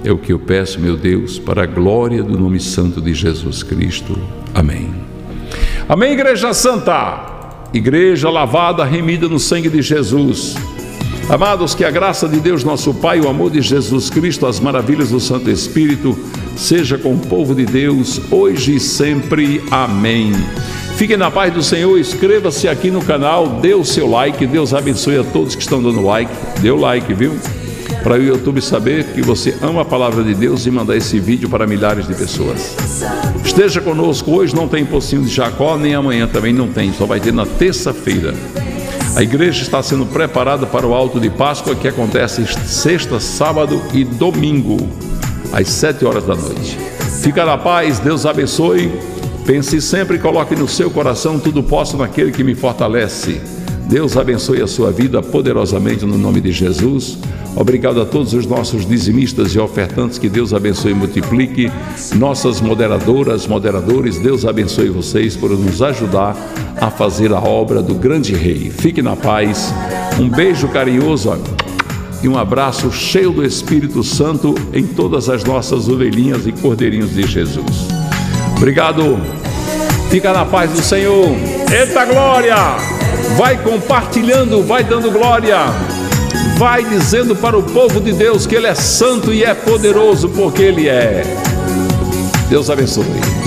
É o que eu peço, meu Deus, para a glória do nome santo de Jesus Cristo. Amém. Amém, Igreja Santa. Igreja lavada, remida no sangue de Jesus. Amados, que a graça de Deus nosso Pai, o amor de Jesus Cristo, as maravilhas do Santo Espírito, seja com o povo de Deus, hoje e sempre. Amém. Fiquem na paz do Senhor, inscreva-se aqui no canal, dê o seu like, Deus abençoe a todos que estão dando like, dê o like, viu? Para o YouTube saber que você ama a palavra de Deus e mandar esse vídeo para milhares de pessoas. Esteja conosco, hoje não tem pocinho de Jacó, nem amanhã também não tem, só vai ter na terça-feira. A igreja está sendo preparada para o alto de Páscoa, que acontece sexta, sábado e domingo, às sete horas da noite. Fica na paz, Deus abençoe. Pense sempre e coloque no seu coração: tudo posso naquele que me fortalece. Deus abençoe a sua vida poderosamente no nome de Jesus. Obrigado a todos os nossos dizimistas e ofertantes, que Deus abençoe e multiplique. Nossas moderadoras, moderadores, Deus abençoe vocês por nos ajudar a fazer a obra do grande rei. Fique na paz, um beijo carinhoso e um abraço cheio do Espírito Santo em todas as nossas ovelhinhas e cordeirinhos de Jesus. Obrigado, fica na paz do Senhor. Eita glória! Vai compartilhando, vai dando glória, vai dizendo para o povo de Deus que Ele é santo e é poderoso, porque Ele é. Deus abençoe.